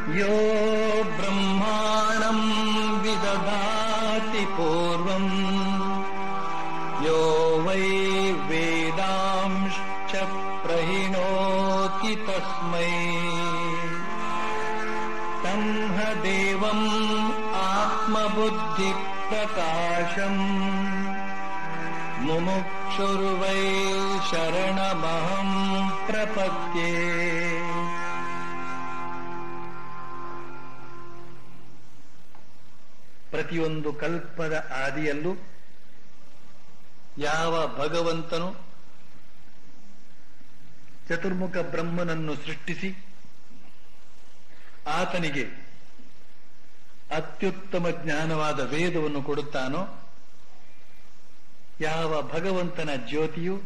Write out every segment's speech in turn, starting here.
ಯೋ ಬ್ರಹ್ಮಾಣಂ ವಿದಧಾತಿ ಪೂರ್ವಂ ಯೋ ವೈ ವೇದಾಂಶ್ಚ ಪ್ರಹಿಣೋತಿ ತಸ್ಮೈ ತಂ ಹ ದೇವಂ ಆತ್ಮಬುದ್ಧಿ ಪ್ರಕಾಶಂ ಮುಮುಕ್ಷುರ್ವೈ ಶರಣಮಹಂ ಪ್ರಪದ್ಯೆ. ಪ್ರತಿಯೊಂದು ಕಲ್ಪದ ಆದಿಯಲ್ಲೂ ಯಾವ ಭಗವಂತನು ಚತುರ್ಮುಖ ಬ್ರಹ್ಮನನ್ನು ಸೃಷ್ಟಿಸಿ ಆತನಿಗೆ ಅತ್ಯುತ್ತಮ ಜ್ಞಾನವಾದ ವೇದವನ್ನು ಕೊಡುತ್ತಾನೋ, ಯಾವ ಭಗವಂತನ ಜ್ಯೋತಿಯು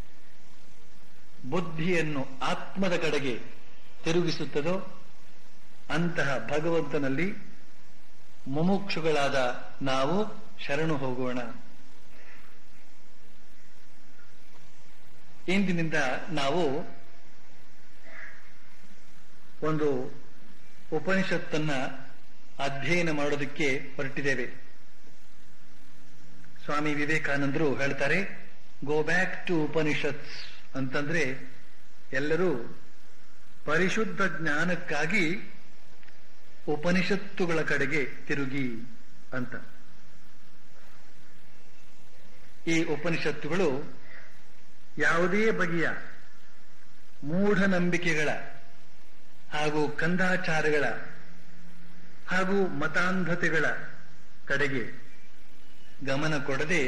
ಬುದ್ಧಿಯನ್ನು ಆತ್ಮದ ಕಡೆಗೆ ತಿರುಗಿಸುತ್ತದೋ ಅಂತಹ ಭಗವಂತನಲ್ಲಿ ಮುಮುಕ್ಷುಗಳಾದ ನಾವು ಶರಣು ಹೋಗೋಣ. ಇಂದಿನಿಂದ ನಾವು ಒಂದು ಉಪನಿಷತ್ತನ್ನ ಅಧ್ಯಯನ ಮಾಡೋದಕ್ಕೆ ಹೊರಟಿದ್ದೇವೆ. ಸ್ವಾಮಿ ವಿವೇಕಾನಂದರು ಹೇಳ್ತಾರೆ, ಗೋ ಬ್ಯಾಕ್ ಟು ಉಪನಿಷತ್ಸ್ ಅಂತಂದ್ರೆ ಎಲ್ಲರೂ ಪರಿಶುದ್ಧ ಜ್ಞಾನಕ್ಕಾಗಿ ಉಪನಿಷತ್ತುಗಳ ಕಡೆಗೆ ತಿರುಗಿ ಅಂತ. ಈ ಉಪನಿಷತ್ತುಗಳು ಯಾವುದೇ ಬಗೆಯ ಮೂಢನಂಬಿಕೆಗಳ ಹಾಗೂ ಕಂದಾಚಾರಗಳ ಹಾಗೂ ಮತಾಂಧತೆಗಳ ಕಡೆಗೆ ಗಮನ ಕೊಡದೆ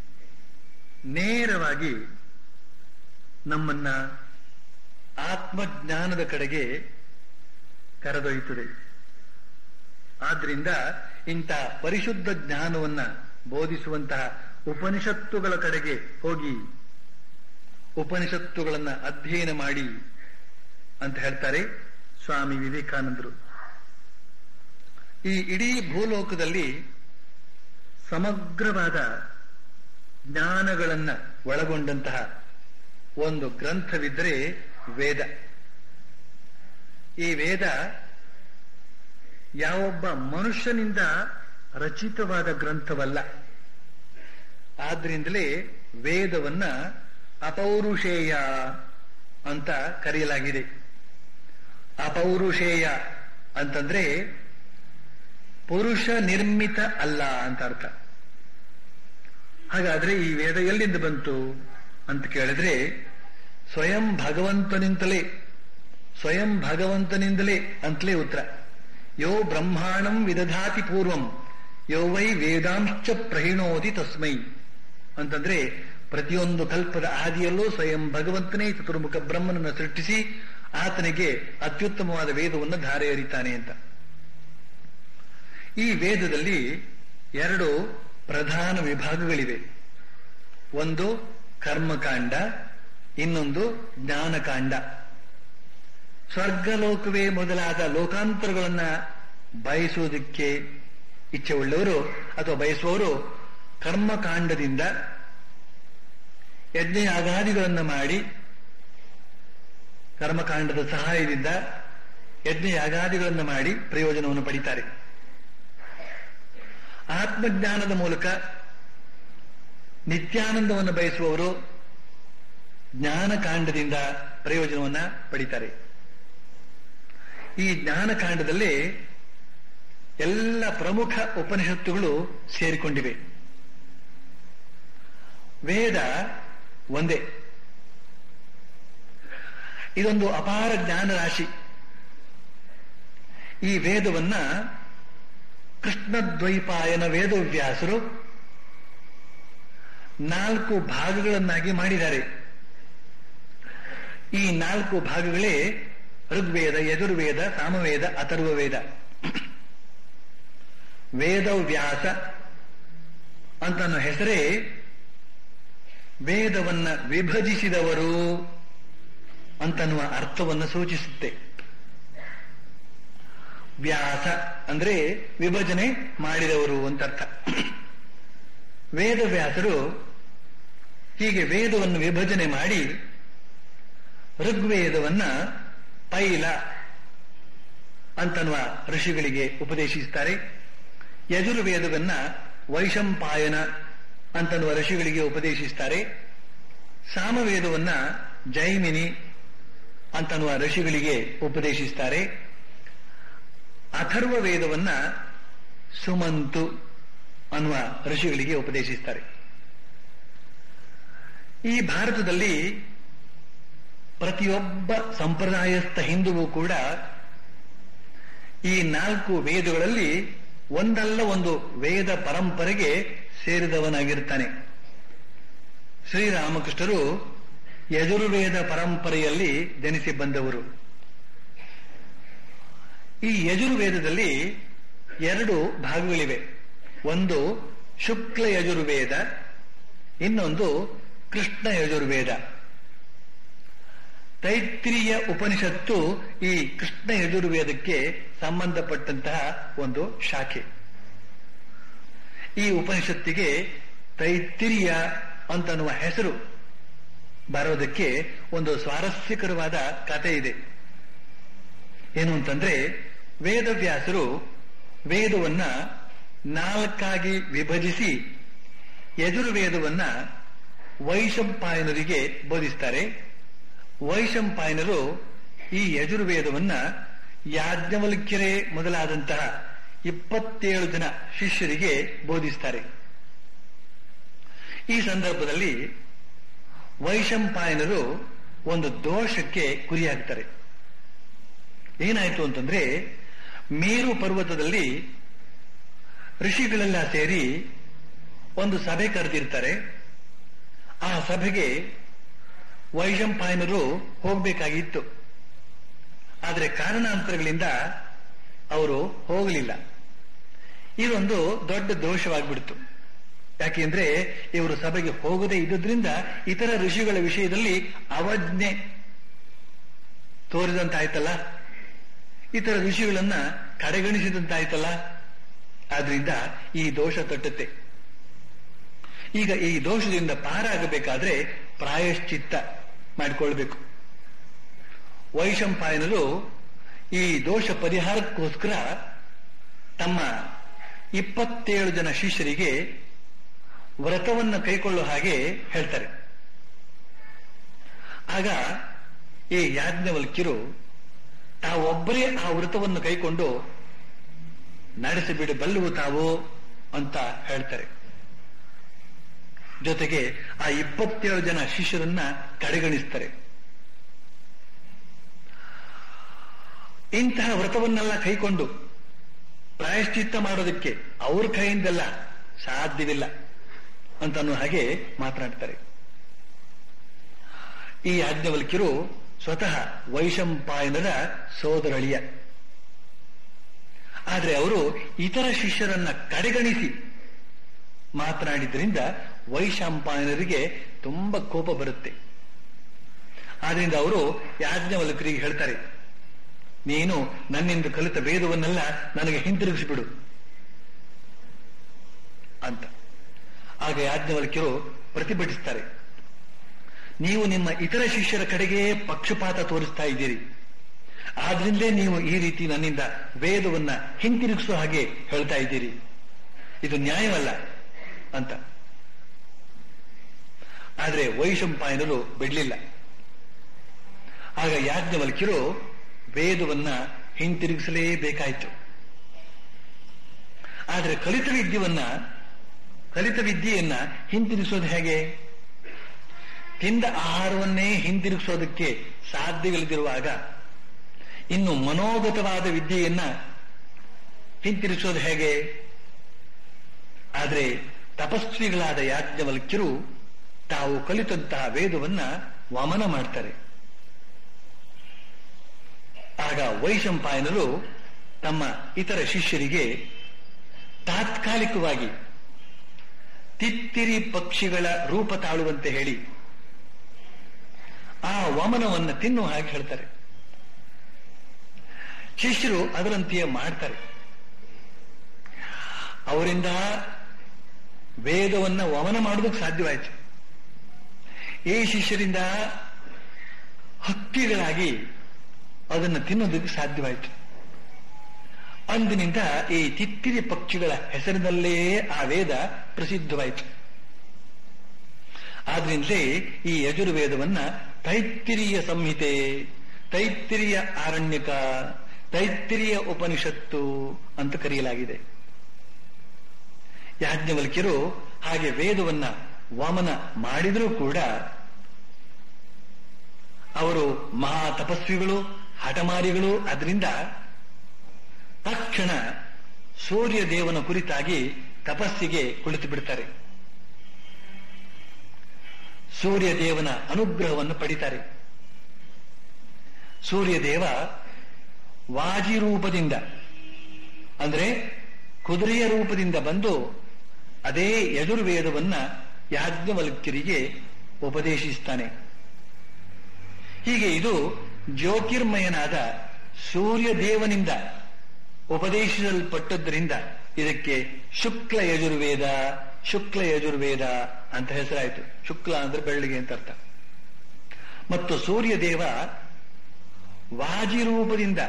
ನೇರವಾಗಿ ನಮ್ಮನ್ನ ಆತ್ಮಜ್ಞಾನದ ಕಡೆಗೆ ಕರೆದೊಯ್ಯುತ್ತದೆ. ಆದ್ರಿಂದ ಇಂಥ ಪರಿಶುದ್ಧ ಜ್ಞಾನವನ್ನ ಬೋಧಿಸುವಂತಹ ಉಪನಿಷತ್ತುಗಳ ಕಡೆಗೆ ಹೋಗಿ ಉಪನಿಷತ್ತುಗಳನ್ನ ಅಧ್ಯಯನ ಮಾಡಿ ಅಂತ ಹೇಳ್ತಾರೆ ಸ್ವಾಮಿ ವಿವೇಕಾನಂದರು. ಈ ಇಡೀ ಭೂಲೋಕದಲ್ಲಿ ಸಮಗ್ರವಾದ ಜ್ಞಾನಗಳನ್ನ ಒಳಗೊಂಡಂತಹ ಒಂದು ಗ್ರಂಥವಿದ್ದರೆ ವೇದ. ಈ ವೇದ ಯಾವೊಬ್ಬ ಮನುಷ್ಯನಿಂದ ರಚಿತವಾದ ಗ್ರಂಥವಲ್ಲ. ಆದ್ರಿಂದಲೇ ವೇದವನ್ನ ಅಪೌರುಷೇಯ ಅಂತ ಕರೆಯಲಾಗಿದೆ. ಅಪೌರುಷೇಯ ಅಂತಂದ್ರೆ ಪುರುಷ ನಿರ್ಮಿತ ಅಲ್ಲ ಅಂತ ಅರ್ಥ. ಹಾಗಾದ್ರೆ ಈ ವೇದ ಎಲ್ಲಿಂದ ಬಂತು ಅಂತ ಕೇಳಿದ್ರೆ ಸ್ವಯಂ ಭಗವಂತನಿಂದಲೇ ಅಂತಲೇ ಉತ್ತರ. ಯೋ ಬ್ರಹ್ಮಾಣಂ ವಿದಧಾತಿ ಪೂರ್ವಂ ಯೋ ವೈ ವೇದಾಂಶ್ಚ ಪ್ರಹಿಣೋತಿ ತಸ್ಮೈ ಅಂತಂದ್ರೆ ಪ್ರತಿಯೊಂದು ಕಲ್ಪದ ಆದಿಯಲ್ಲೂ ಸ್ವಯಂ ಭಗವಂತನೇ ಚತುರ್ಮುಖ ಬ್ರಹ್ಮನನ್ನು ಸೃಷ್ಟಿಸಿ ಆತನಿಗೆ ಅತ್ಯುತ್ತಮವಾದ ವೇದವನ್ನು ಧಾರೆ ಎರಿತಾನೆ ಅಂತ. ಈ ವೇದದಲ್ಲಿ ಎರಡು ಪ್ರಧಾನ ವಿಭಾಗಗಳಿವೆ. ಒಂದು ಕರ್ಮಕಾಂಡ, ಇನ್ನೊಂದು ಜ್ಞಾನಕಾಂಡ. ಸ್ವರ್ಗಲೋಕವೇ ಮೊದಲಾದ ಲೋಕಾಂತರಗಳನ್ನ ಬಯಸುವುದಕ್ಕೆ ಇಚ್ಛೆ ಉಳ್ಳವರು ಅಥವಾ ಬಯಸುವವರು ಕರ್ಮಕಾಂಡದಿಂದ ಯಜ್ಞಯಾಗಾದಿಗಳನ್ನು ಮಾಡಿ ಕರ್ಮಕಾಂಡದ ಸಹಾಯದಿಂದ ಯಜ್ಞಯಾಗಾದಿಗಳನ್ನು ಮಾಡಿ ಪ್ರಯೋಜನವನ್ನು ಪಡಿತಾರೆ. ಆತ್ಮಜ್ಞಾನದ ಮೂಲಕ ನಿತ್ಯಾನಂದವನ್ನು ಬಯಸುವವರು ಜ್ಞಾನಕಾಂಡದಿಂದ ಪ್ರಯೋಜನವನ್ನ ಪಡಿತಾರೆ. ಈ ಜ್ಞಾನಕಾಂಡದಲ್ಲಿ ಎಲ್ಲ ಪ್ರಮುಖ ಉಪನಿಷತ್ತುಗಳು ಸೇರಿಕೊಂಡಿವೆ. ವೇದ ಒಂದೇ. ಇದೊಂದು ಅಪಾರ ಜ್ಞಾನ ರಾಶಿ. ಈ ವೇದವನ್ನ ಕೃಷ್ಣದ್ವೈಪಾಯನ ವೇದವ್ಯಾಸರು 4 ಭಾಗಗಳನ್ನಾಗಿ ಮಾಡಿದ್ದಾರೆ. ಈ 4 ಭಾಗಗಳೇ ಋಗ್ವೇದ, ಯಜುರ್ವೇದ, ಸಾಮವೇದ, ಅಥರ್ವವೇದ. ವೇದವ್ಯಾಸ ಅಂತನ್ನೋ ಹೆಸರೇ ವೇದವನ್ನ ವಿಭಜಿಸಿದವರು ಅಂತನ್ನುವ ಅರ್ಥವನ್ನು ಸೂಚಿಸುತ್ತೆ. ವ್ಯಾಸ ಅಂದ್ರೆ ವಿಭಜನೆ ಮಾಡಿದವರು ಅಂತ ಅರ್ಥ. ವೇದವ್ಯಾಸರು ಹೀಗೆ ವೇದವನ್ನು ವಿಭಜನೆ ಮಾಡಿ ಋಗ್ವೇದವನ್ನ ಪೈಲ ಅಂತನ್ನುವ ಋಷಿಗಳಿಗೆ ಉಪದೇಶಿಸುತ್ತಾರೆ. ಯಜುರ್ವೇದವನ್ನ ವೈಶಂಪಾಯನ ಅಂತನ್ನುವ ಋಷಿಗಳಿಗೆ ಉಪದೇಶಿಸುತ್ತಾರೆ. ಸಾಮವೇದವನ್ನ ಜೈಮಿನಿ ಅಂತನ್ನುವ ಋಷಿಗಳಿಗೆ ಉಪದೇಶಿಸುತ್ತಾರೆ. ಅಥರ್ವ ವೇದವನ್ನ ಸುಮಂತು ಅನ್ನುವ ಋಷಿಗಳಿಗೆ ಉಪದೇಶಿಸುತ್ತಾರೆ. ಈ ಭಾರತದಲ್ಲಿ ಪ್ರತಿಯೊಬ್ಬ ಸಂಪ್ರದಾಯಸ್ಥ ಹಿಂದುವು ಕೂಡ ಈ 4 ವೇದಗಳಲ್ಲಿ ಒಂದಲ್ಲ ಒಂದು ವೇದ ಪರಂಪರೆಗೆ ಸೇರಿದವನಾಗಿರ್ತಾನೆ. ಶ್ರೀರಾಮಕೃಷ್ಣರು ಯಜುರ್ವೇದ ಪರಂಪರೆಯಲ್ಲಿ ಜನಿಸಿ ಬಂದವರು. ಈ ಯಜುರ್ವೇದದಲ್ಲಿ 2 ಭಾಗಗಳಿವೆ. ಒಂದು ಶುಕ್ಲ ಯಜುರ್ವೇದ, ಇನ್ನೊಂದು ಕೃಷ್ಣ ಯಜುರ್ವೇದ. ತೈತ್ರಿಯ ಉಪನಿಷತ್ತು ಈ ಕೃಷ್ಣ ಯಜುರ್ವೇದಕ್ಕೆ ಸಂಬಂಧಪಟ್ಟಂತಹ ಒಂದು ಶಾಖೆ. ಈ ಉಪನಿಷತ್ತಿಗೆ ತೈತ್ರಿಯ ಅಂತನ್ನುವ ಹೆಸರು ಬರೋದಕ್ಕೆ ಒಂದು ಸ್ವಾರಸ್ಯಕರವಾದ ಕಥೆ ಇದೆ. ಏನು ಅಂತಂದ್ರೆ, ವೇದವ್ಯಾಸರು ವೇದವನ್ನ 4 ವಿಭಜಿಸಿ ಯಜುರ್ವೇದವನ್ನ ವೈಶಂಪಾಯನರಿಗೆ ಬೋಧಿಸ್ತಾರೆ. ವೈಶಂಪಾಯನರು ಈ ಯಜುರ್ವೇದವನ್ನ ಯಾಜ್ಞವಲ್ಕ್ಯರೇ ಮೊದಲಾದಂತಹ 27 ಜನ ಶಿಷ್ಯರಿಗೆ ಬೋಧಿಸ್ತಾರೆ. ಈ ಸಂದರ್ಭದಲ್ಲಿ ವೈಶಂಪಾಯನರು ಒಂದು ದೋಷಕ್ಕೆ ಗುರಿಯಾಗ್ತಾರೆ. ಏನಾಯ್ತು ಅಂತಂದ್ರೆ, ಮೇರು ಪರ್ವತದಲ್ಲಿ ಋಷಿಗಳೆಲ್ಲ ಸೇರಿ ಒಂದು ಸಭೆ ಕರೆದಿರ್ತಾರೆ. ಆ ಸಭೆಗೆ ವೈಶಂಪಾಯನರು ಹೋಗಬೇಕಾಗಿತ್ತು. ಆದರೆ ಕಾರಣಾಂತರಗಳಿಂದ ಅವರು ಹೋಗಲಿಲ್ಲ. ಇದೊಂದು ದೊಡ್ಡ ದೋಷವಾಗಿಬಿಡ್ತು. ಯಾಕೆಂದ್ರೆ ಇವರು ಸಭೆಗೆ ಹೋಗದೇ ಇದ್ದುದರಿಂದ ಇತರ ಋಷಿಗಳ ವಿಷಯದಲ್ಲಿ ಅವಜ್ಞೆ ತೋರಿದಂತಾಯ್ತಲ್ಲ, ಇತರ ಋಷಿಗಳನ್ನ ಕಡೆಗಣಿಸಿದಂತಾಯ್ತಲ್ಲ. ಆದ್ರಿಂದ ಈ ದೋಷ ತಟ್ಟುತ್ತೆ. ಈಗ ಈ ದೋಷದಿಂದ ಪಾರಾಗಬೇಕಾದ್ರೆ ಪ್ರಾಯಶ್ಚಿತ್ತ ಮಾಡಿಕೊಳ್ಬೇಕು. ವೈಶಂಪಾಯನರು ಈ ದೋಷ ಪರಿಹಾರಕ್ಕೋಸ್ಕರ ತಮ್ಮ 27 ಜನ ಶಿಷ್ಯರಿಗೆ ವ್ರತವನ್ನು ಕೈಕೊಳ್ಳೋ ಹಾಗೆ ಹೇಳ್ತಾರೆ. ಆಗ ಈ ಯಾಜ್ಞವಲ್ಕ್ಯರು ತಾವೊಬ್ಬರೇ ಆ ವ್ರತವನ್ನು ಕೈಕೊಂಡು ನಡೆಸಿಬಿಡಬಲ್ಲವು ತಾವು ಅಂತ ಹೇಳ್ತಾರೆ. ಜೊತೆಗೆ ಆ 27 ಜನ ಶಿಷ್ಯರನ್ನ ಕಡೆಗಣಿಸ್ತಾರೆ. ಇಂತಹ ವ್ರತವನ್ನೆಲ್ಲ ಕೈಕೊಂಡು ಪ್ರಾಯಶ್ಚಿತ್ತ ಮಾಡೋದಕ್ಕೆ ಅವ್ರ ಕೈಯಿಂದೆಲ್ಲ ಸಾಧ್ಯವಿಲ್ಲ ಅಂತನೂ ಹಾಗೆ ಮಾತನಾಡ್ತಾರೆ. ಈ ಯಾಜ್ಞವಲ್ಕ್ಯರು ಸ್ವತಃ ವೈಶಂಪಾಯನರ ಸೋದರಳಿಯ. ಆದರೆ ಅವರು ಇತರ ಶಿಷ್ಯರನ್ನ ಕಡೆಗಣಿಸಿ ಮಾತನಾಡಿದ್ರಿಂದ ವೈಶಂಪಾಯನರಿಗೆ ತುಂಬಾ ಕೋಪ ಬರುತ್ತೆ. ಆದ್ರಿಂದ ಅವರು ಯಾಜ್ಞವಲ್ಕ್ಯರಿಗೆ ಹೇಳ್ತಾರೆ, ನೀನು ನನ್ನಿಂದ ಕಲಿತ ವೇದವನ್ನೆಲ್ಲ ನನಗೆ ಹಿಂತಿರುಗಿಸಿಬಿಡು ಅಂತ. ಆಗ ಯಾಜ್ಞವಲ್ಕ್ಯರು ಪ್ರತಿಭಟಿಸ್ತಾರೆ. ನೀವು ನಿಮ್ಮ ಇತರ ಶಿಷ್ಯರ ಕಡೆಗೆ ಪಕ್ಷಪಾತ ತೋರಿಸ್ತಾ ಇದ್ದೀರಿ, ಆದ್ರಿಂದಲೇ ನೀವು ಈ ರೀತಿ ನನ್ನಿಂದ ವೇದವನ್ನ ಹಿಂತಿರುಗಿಸುವ ಹಾಗೆ ಹೇಳ್ತಾ ಇದ್ದೀರಿ, ಇದು ನ್ಯಾಯವಲ್ಲ ಅಂತ. ಆದ್ರೆ ವೈಶಂಪಾಯನರು ಬಿಡ್ಲಿಲ್ಲ. ಆಗ ಯಾಜ್ಞವಲ್ಕ್ಯರು ವೇದವನ್ನ ಹಿಂತಿರುಗಿಸಲೇಬೇಕಾಯಿತು. ಆದ್ರೆ ಕಲಿತ ವಿದ್ಯೆಯನ್ನ ಹಿಂತಿರುಗಿಸೋದು ಹೇಗೆ? ತಿಂದ ಆಹಾರವನ್ನೇ ಹಿಂತಿರುಗಿಸೋದಕ್ಕೆ ಸಾಧ್ಯವಿಲ್ಲದಿರುವಾಗ ಇನ್ನು ಮನೋಗತವಾದ ವಿದ್ಯೆಯನ್ನ ಹಿಂತಿರುಗಿಸೋದು ಹೇಗೆ? ಆದರೆ ತಪಸ್ವಿಗಳಾದ ಯಾಜ್ಞವಲ್ಕ್ಯರು ತಾವು ಕಲಿತಂತಹ ವೇದವನ್ನ ವಮನ ಮಾಡ್ತಾರೆ. ಆಗ ವೈಶಂಪಾಯನರು ತಮ್ಮ ಇತರ ಶಿಷ್ಯರಿಗೆ ತಾತ್ಕಾಲಿಕವಾಗಿ ತಿತ್ತಿರಿ ಪಕ್ಷಿಗಳ ರೂಪ ತಾಳುವಂತೆ ಹೇಳಿ ಆ ವಮನವನ್ನು ತಿನ್ನುವ ಹಾಗೆ ಹೇಳ್ತಾರೆ. ಶಿಷ್ಯರು ಅದರಂತೆಯೇ ಮಾಡ್ತಾರೆ. ಅವರಿಂದ ವೇದವನ್ನ ವಮನ ಮಾಡೋದಕ್ಕೆ ಸಾಧ್ಯವಾಯಿತು. ಈ ಶಿಷ್ಯರಿಂದ ಹಕ್ಕಿಗಳಾಗಿ ಅದನ್ನು ತಿನ್ನೋದಕ್ಕೆ ಸಾಧ್ಯವಾಯಿತು. ಅಂದಿನಿಂದ ಈ ತಿತ್ತಿರಿ ಪಕ್ಷಿಗಳ ಹೆಸರಿನಲ್ಲೇ ಆ ವೇದ ಪ್ರಸಿದ್ಧವಾಯಿತು. ಆದ್ರಿಂದಲೇ ಈ ಯಜುರ್ವೇದವನ್ನ ತೈತ್ತಿರಿಯ ಸಂಹಿತೆ, ತೈತ್ತಿರಿಯ ಆರಣ್ಯಕ, ತೈತ್ತಿರಿಯ ಉಪನಿಷತ್ತು ಅಂತ ಕರೆಯಲಾಗಿದೆ. ಯಾಜ್ಞವಲ್ಕ್ಯರು ಹಾಗೆ ವೇದವನ್ನ ವಾಮನ ಮಾಡಿದರೂ ಕೂಡ ಅವರು ಮಹಾ ತಪಸ್ವಿಗಳು, ಹಠಮಾರಿಗಳು. ಅದರಿಂದ ತಕ್ಷಣ ಸೂರ್ಯ ದೇವನ ಕುರಿತಾಗಿ ತಪಸ್ಸಿಗೆ ಕುಳಿತು ಬಿಡ್ತಾರೆ. ಸೂರ್ಯ ದೇವನ ಅನುಗ್ರಹವನ್ನು ಪಡಿತಾರೆ. ಸೂರ್ಯದೇವ ವಾಜಿ ರೂಪದಿಂದ, ಅಂದ್ರೆ ಕುದುರೆಯ ರೂಪದಿಂದ ಬಂದು ಅದೇ ಯಜುರ್ವೇದವನ್ನ ಯಾಜ್ಞವಲ್ಕ್ಯರಿಗೆ ಉಪದೇಶಿಸ್ತಾನೆ. ಹೀಗೆ ಇದು ಜ್ಯೋತಿರ್ಮಯನಾದ ಸೂರ್ಯ ದೇವನಿಂದ ಉಪದೇಶಿಸಲ್ಪಟ್ಟದ್ದರಿಂದ ಇದಕ್ಕೆ ಶುಕ್ಲ ಯಜುರ್ವೇದ, ಶುಕ್ಲ ಯಜುರ್ವೇದ ಅಂತ ಹೆಸರಾಯಿತು. ಶುಕ್ಲ ಅಂದ್ರೆ ಬೆಳ್ಳಿಗೆ ಅಂತ ಅರ್ಥ. ಮತ್ತು ಸೂರ್ಯ ದೇವ ವಾಜಿ ರೂಪದಿಂದ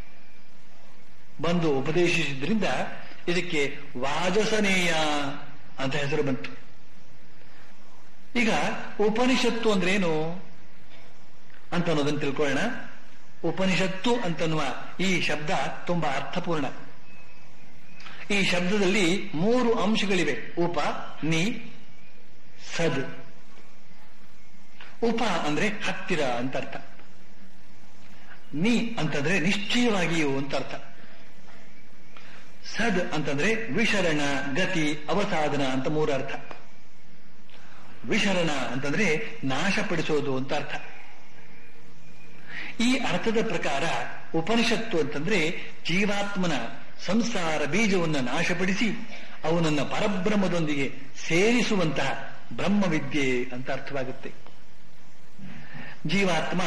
ಬಂದು ಉಪದೇಶಿಸಿದ್ರಿಂದ ಇದಕ್ಕೆ ವಾಜಸನೇಯ ಅಂತ ಹೆಸರು ಬಂತು. ಈಗ ಉಪನಿಷತ್ತು ಅಂದ್ರೇನು ಅಂತ ಅನ್ನೋದನ್ನು ತಿಳ್ಕೊಳ್ಳೋಣ. ಉಪನಿಷತ್ತು ಅಂತನ್ನುವ ಈ ಶಬ್ದ ತುಂಬಾ ಅರ್ಥಪೂರ್ಣ. ಈ ಶಬ್ದದಲ್ಲಿ 3 ಅಂಶಗಳಿವೆ. ಉಪ, ನಿ, ಸದ್. ಉಪ ಅಂದ್ರೆ ಹತ್ತಿರ ಅಂತ ಅರ್ಥ. ನಿ ಅಂತಂದ್ರೆ ನಿಶ್ಚಯವಾಗಿಯೂ ಅಂತ ಅರ್ಥ. ಸದ್ ಅಂತಂದ್ರೆ ವಿಶರಣ, ಗತಿ, ಅವಸಾಧನ ಅಂತ 3 ಅರ್ಥ. ವಿಶರಣ ಅಂತಂದ್ರೆ ನಾಶಪಡಿಸೋದು ಅಂತ ಅರ್ಥ. ಈ ಅರ್ಥದ ಪ್ರಕಾರ ಉಪನಿಷತ್ತು ಅಂತಂದ್ರೆ ಜೀವಾತ್ಮನ ಸಂಸಾರ ಬೀಜವನ್ನು ನಾಶಪಡಿಸಿ ಅವನನ್ನ ಪರಬ್ರಹ್ಮದೊಂದಿಗೆ ಸೇರಿಸುವಂತಹ ಬ್ರಹ್ಮವಿದ್ಯೆ ಅಂತ ಅರ್ಥವಾಗುತ್ತೆ. ಜೀವಾತ್ಮ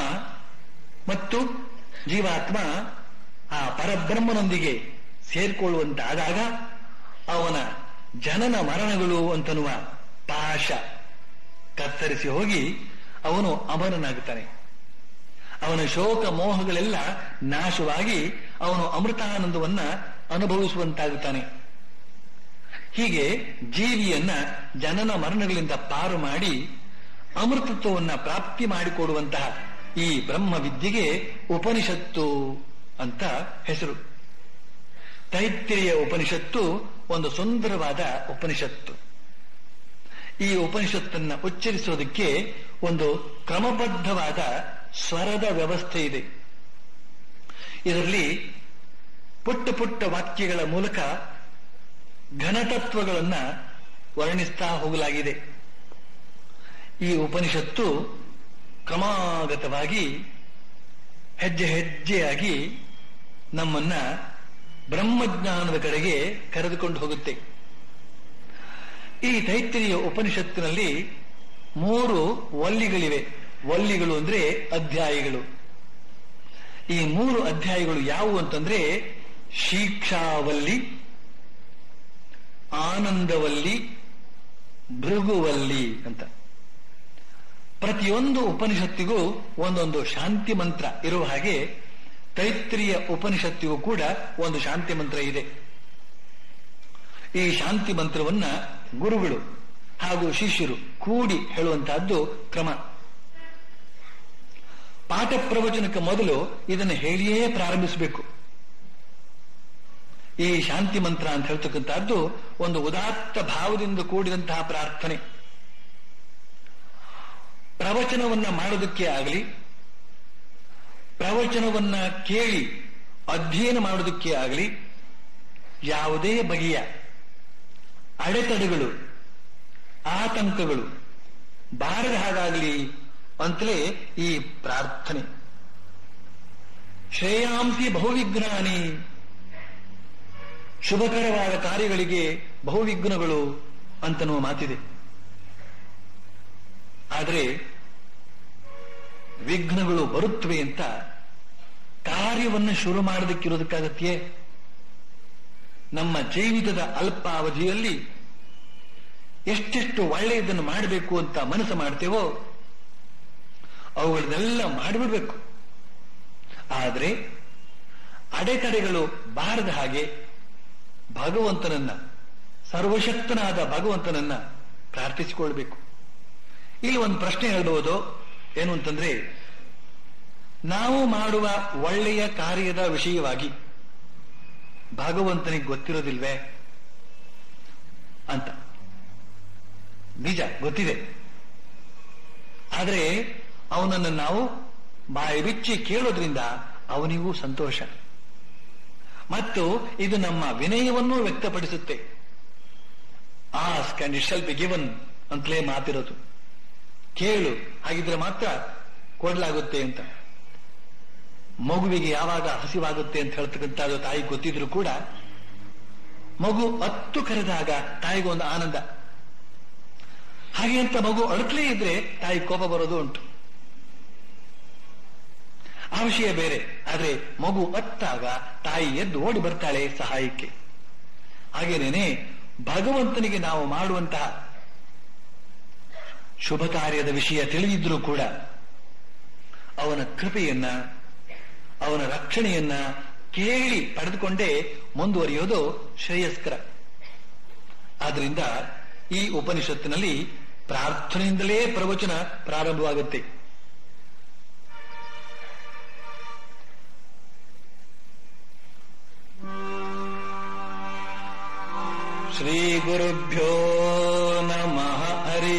ಆ ಪರಬ್ರಹ್ಮನೊಂದಿಗೆ ಸೇರ್ಕೊಳ್ಳುವಂತಾದಾಗ ಅವನ ಜನನ ಮರಣಗಳು ಅಂತನ್ನುವ ಪಾಶ ಕತ್ತರಿಸಿ ಹೋಗಿ ಅವನು ಅಮರನಾಗುತ್ತಾನೆ. ಅವನ ಶೋಕ ಮೋಹಗಳೆಲ್ಲ ನಾಶವಾಗಿ ಅವನು ಅಮೃತಾನಂದವನ್ನ ಅನುಭವಿಸುವಂತಾಗುತ್ತಾನೆ. ಹೀಗೆ ಜೀವಿಯನ್ನ ಜನನ ಮರಣಗಳಿಂದ ಪಾರು ಮಾಡಿ ಅಮೃತತ್ವವನ್ನ ಪ್ರಾಪ್ತಿ ಮಾಡಿಕೊಡುವಂತಹ ಈ ಬ್ರಹ್ಮವಿದ್ಯೆಗೆ ಉಪನಿಷತ್ತು ಅಂತ ಹೆಸರು. ತೈತ್ತಿರಿಯ ಉಪನಿಷತ್ತು ಒಂದು ಸುಂದರವಾದ ಉಪನಿಷತ್ತು. ಈ ಉಪನಿಷತ್ತನ್ನ ಉಚ್ಚರಿಸೋದಕ್ಕೆ ಒಂದು ಕ್ರಮಬದ್ಧವಾದ ಸ್ವರದ ವ್ಯವಸ್ಥೆ ಇದೆ. ಇದರಲ್ಲಿ ಪುಟ್ಟ ಪುಟ್ಟ ವಾಕ್ಯಗಳ ಮೂಲಕ ಘನತತ್ವಗಳನ್ನ ವರ್ಣಿಸ್ತಾ ಹೋಗಲಾಗಿದೆ. ಈ ಉಪನಿಷತ್ತು ಕ್ರಮಾಗತವಾಗಿ ಹೆಜ್ಜೆ ಹೆಜ್ಜೆಯಾಗಿ ನಮ್ಮನ್ನ ಬ್ರಹ್ಮಜ್ಞಾನದ ಕಡೆಗೆ ಕರೆದುಕೊಂಡು ಹೋಗುತ್ತೆ. ಈ ತೈತ್ತಿರಿಯ ಉಪನಿಷತ್ತಿನಲ್ಲಿ 3 ವಲ್ಲಿಗಳಿವೆ. ವಲ್ಲಿಗಳು ಅಂದ್ರೆ ಅಧ್ಯಾಯಗಳು. ಈ 3 ಅಧ್ಯಾಯಗಳು ಯಾವುವು ಅಂತಂದ್ರೆ ಶಿಕ್ಷಾವಲ್ಲಿ, ಆನಂದವಲ್ಲಿ, ಭೃಗುವಲ್ಲಿ ಅಂತ. ಪ್ರತಿಯೊಂದು ಉಪನಿಷತ್ತಿಗೂ ಒಂದೊಂದು ಶಾಂತಿ ಮಂತ್ರ ಇರುವ ಹಾಗೆ ತೈತ್ತಿರಿಯ ಉಪನಿಷತ್ತಿಗೂ ಕೂಡ ಒಂದು ಶಾಂತಿ ಮಂತ್ರ ಇದೆ. ಈ ಶಾಂತಿ ಮಂತ್ರವನ್ನ ಗುರುಗಳು ಹಾಗೂ ಶಿಷ್ಯರು ಕೂಡಿ ಹೇಳುವಂತಹದ್ದು ಕ್ರಮ. ಪಾಠ ಪ್ರವಚನಕ್ಕೆ ಮೊದಲು ಇದನ್ನು ಹೇಳಿಯೇ ಪ್ರಾರಂಭಿಸಬೇಕು. ಈ ಶಾಂತಿ ಮಂತ್ರ ಅಂತ ಹೇಳ್ತಕ್ಕಂಥದ್ದು ಒಂದು ಉದಾತ್ತ ಭಾವದಿಂದ ಕೂಡಿದಂತಹ ಪ್ರಾರ್ಥನೆ. ಪ್ರವಚನವನ್ನ ಮಾಡೋದಕ್ಕೆ ಆಗಲಿ, ಪ್ರವಚನವನ್ನ ಕೇಳಿ ಅಧ್ಯಯನ ಮಾಡೋದಕ್ಕೆ ಆಗಲಿ ಯಾವುದೇ ಬಗೆಯ ಅಡೆತಡೆಗಳು, ಆತಂಕಗಳು ಬಾರದ ಹಾಗಾಗಲಿ ಅಂತಲೇ ಈ ಪ್ರಾರ್ಥನೆ. ಶ್ರೇಯಾಂಸಿ ಬಹುವಿಘ್ನಾನಿ, ಶುಭಕರವಾದ ಕಾರ್ಯಗಳಿಗೆ ಬಹುವಿಘ್ನಗಳು ಅಂತನ್ನುವ ಮಾತಿದೆ. ಆದರೆ ವಿಘ್ನಗಳು ಬರುತ್ತವೆ ಅಂತ ಕಾರ್ಯವನ್ನು ಶುರು ಮಾಡೋದಕ್ಕಿರೋದಕ್ಕಾಗತ್ತೆಯೇ? ನಮ್ಮ ಜೀವಿತದ ಅಲ್ಪಾವಧಿಯಲ್ಲಿ ಎಷ್ಟೆಷ್ಟು ಒಳ್ಳೆಯದನ್ನು ಮಾಡಬೇಕು ಅಂತ ಮನಸ್ಸು ಮಾಡ್ತೇವೋ ಅವುಗಳನ್ನೆಲ್ಲ ಮಾಡಿಬಿಡ್ಬೇಕು. ಆದರೆ ಅಡೆತಡೆಗಳು ಬಾರದ ಹಾಗೆ ಭಗವಂತನನ್ನ, ಸರ್ವಶಕ್ತನಾದ ಭಗವಂತನನ್ನ ಪ್ರಾರ್ಥಿಸಿಕೊಳ್ಬೇಕು. ಇಲ್ಲಿ ಒಂದು ಪ್ರಶ್ನೆ ಹೇಳಬಹುದು. ಏನು ಅಂತಂದ್ರೆ, ನಾವು ಮಾಡುವ ಒಳ್ಳೆಯ ಕಾರ್ಯದ ವಿಷಯವಾಗಿ ಭಗವಂತನಿಗೆ ಗೊತ್ತಿರೋದಿಲ್ವೇ ಅಂತ. ನಿಜ, ಗೊತ್ತಿದೆ. ಆದರೆ ಅವನನ್ನು ನಾವು ಬಾಯಿ ಬಿಚ್ಚಿ ಕೇಳೋದ್ರಿಂದ ಅವನಿಗೂ ಸಂತೋಷ, ಮತ್ತು ಇದು ನಮ್ಮ ವಿನಯವನ್ನು ವ್ಯಕ್ತಪಡಿಸುತ್ತೆ. Ask and it shall be given ಅಂತಲೇ ಮಾತಿರೋದು. ಕೇಳು, ಹಾಗಿದ್ರೆ ಮಾತ್ರ ಕೊಡಲಾಗುತ್ತೆ ಅಂತ. ಮಗುವಿಗೆ ಯಾವಾಗ ಹಸಿವಾಗುತ್ತೆ ಅಂತ ಹೇಳ್ತಕ್ಕಂಥದ್ದು ತಾಯಿ ಗೊತ್ತಿದ್ರು ಕೂಡ ಮಗು ಅತ್ತು ಕರೆದಾಗ ತಾಯಿಗೊಂದು ಆನಂದ. ಹಾಗೆ ಅಂತ ಮಗು ಅಳುತ್ತಲೇ ಇದ್ರೆ ತಾಯಿ ಕೋಪ ಬರೋದು ಉಂಟು. ಆ ವಿಷಯ ಬೇರೆ. ಆದ್ರೆ ಮಗು ಅತ್ತಾಗ ತಾಯಿ ಎದ್ದು ಓಡಿ ಬರ್ತಾಳೆ ಸಹಾಯಕ್ಕೆ. ಹಾಗೇನೇನೆ ಭಗವಂತನಿಗೆ ನಾವು ಮಾಡುವಂತಹ ಶುಭ ಕಾರ್ಯದ ವಿಷಯ ತಿಳಿದಿದ್ರೂ ಕೂಡ ಅವನ ಕೃಪೆಯನ್ನ, ಅವನ ರಕ್ಷಣೆಯನ್ನ ಕೇಳಿ ಪಡೆದುಕೊಂಡೇ ಮುಂದುವರಿಯೋದು ಶ್ರೇಯಸ್ಕರ. ಆದ್ರಿಂದ ಈ ಉಪನಿಷತ್ತಿನಲ್ಲಿ ಪ್ರಾರ್ಥನೆಯಿಂದಲೇ ಪ್ರವಚನ ಪ್ರಾರಂಭವಾಗುತ್ತೆ. ಶ್ರೀ ಗುರುಭ್ಯೋ ನಮಃ ಹರಿ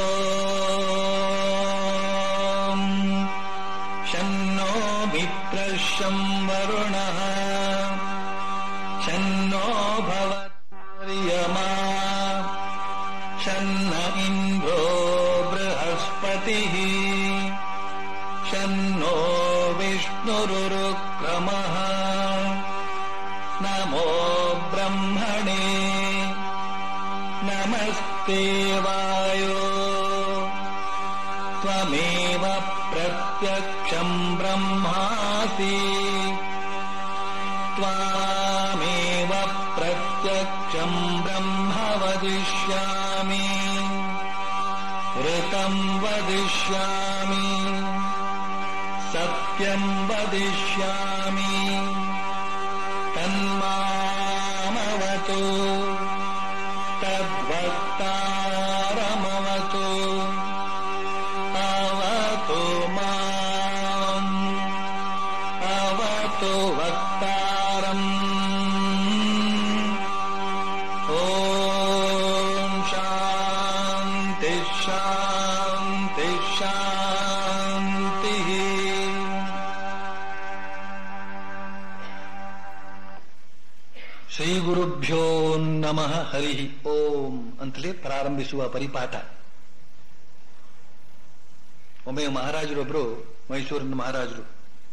ಓಂ. ಶನ್ನೋ ಮಿತ್ರಶಂ ವರುಣಃ ಶನ್ನೋ ಭವತ್ಯಮಾ ಶನ್ನ ಇಂದ್ರೋ ಬೃಹಸ್ಪತಿಃ ಶನ್ನೋ ವಿಷ್ಣುರುರುಕ್ರಮಃ. ನಮೋ ಬ್ರಹ್ಮಣೇ ನಮಸ್ತೆ ವಾಯೋ ತ್ವಮೇವ ಪ್ರತ್ಯಕ್ಷಂ ಬ್ರಹ್ಮಾಸಿ ತ್ವಾಮೇವ ಪ್ರತ್ಯಕ್ಷಂ ಬ್ರಹ್ಮ ವದಿಷ್ಯಾಮಿ ಋತಂ ವದಿಷ್ಯಾಮಿ ಸತ್ಯಂ ವದಿಷ್ಯಾಮಿ ತನ್ಮಾಮವತು ತದ್ವಕ್ತಾರಮವತು ಅವತು ಮಾಂ ಅವತು ವಕ್ತಾರಂ. ಓಂ ಶಾಂತಿ ಶಾಂತಿ ಶಾಂತಿ. ಶ್ರೀ ಗುರುಭ್ಯೋ ನಮಃ ಹರಿ ಓಂ ಅಂತಲೇ ಪ್ರಾರಂಭಿಸುವ ಪರಿಪಾಠ. ಒಮ್ಮೆ ಮಹಾರಾಜರೊಬ್ರು, ಮೈಸೂರಿನ ಮಹಾರಾಜರು,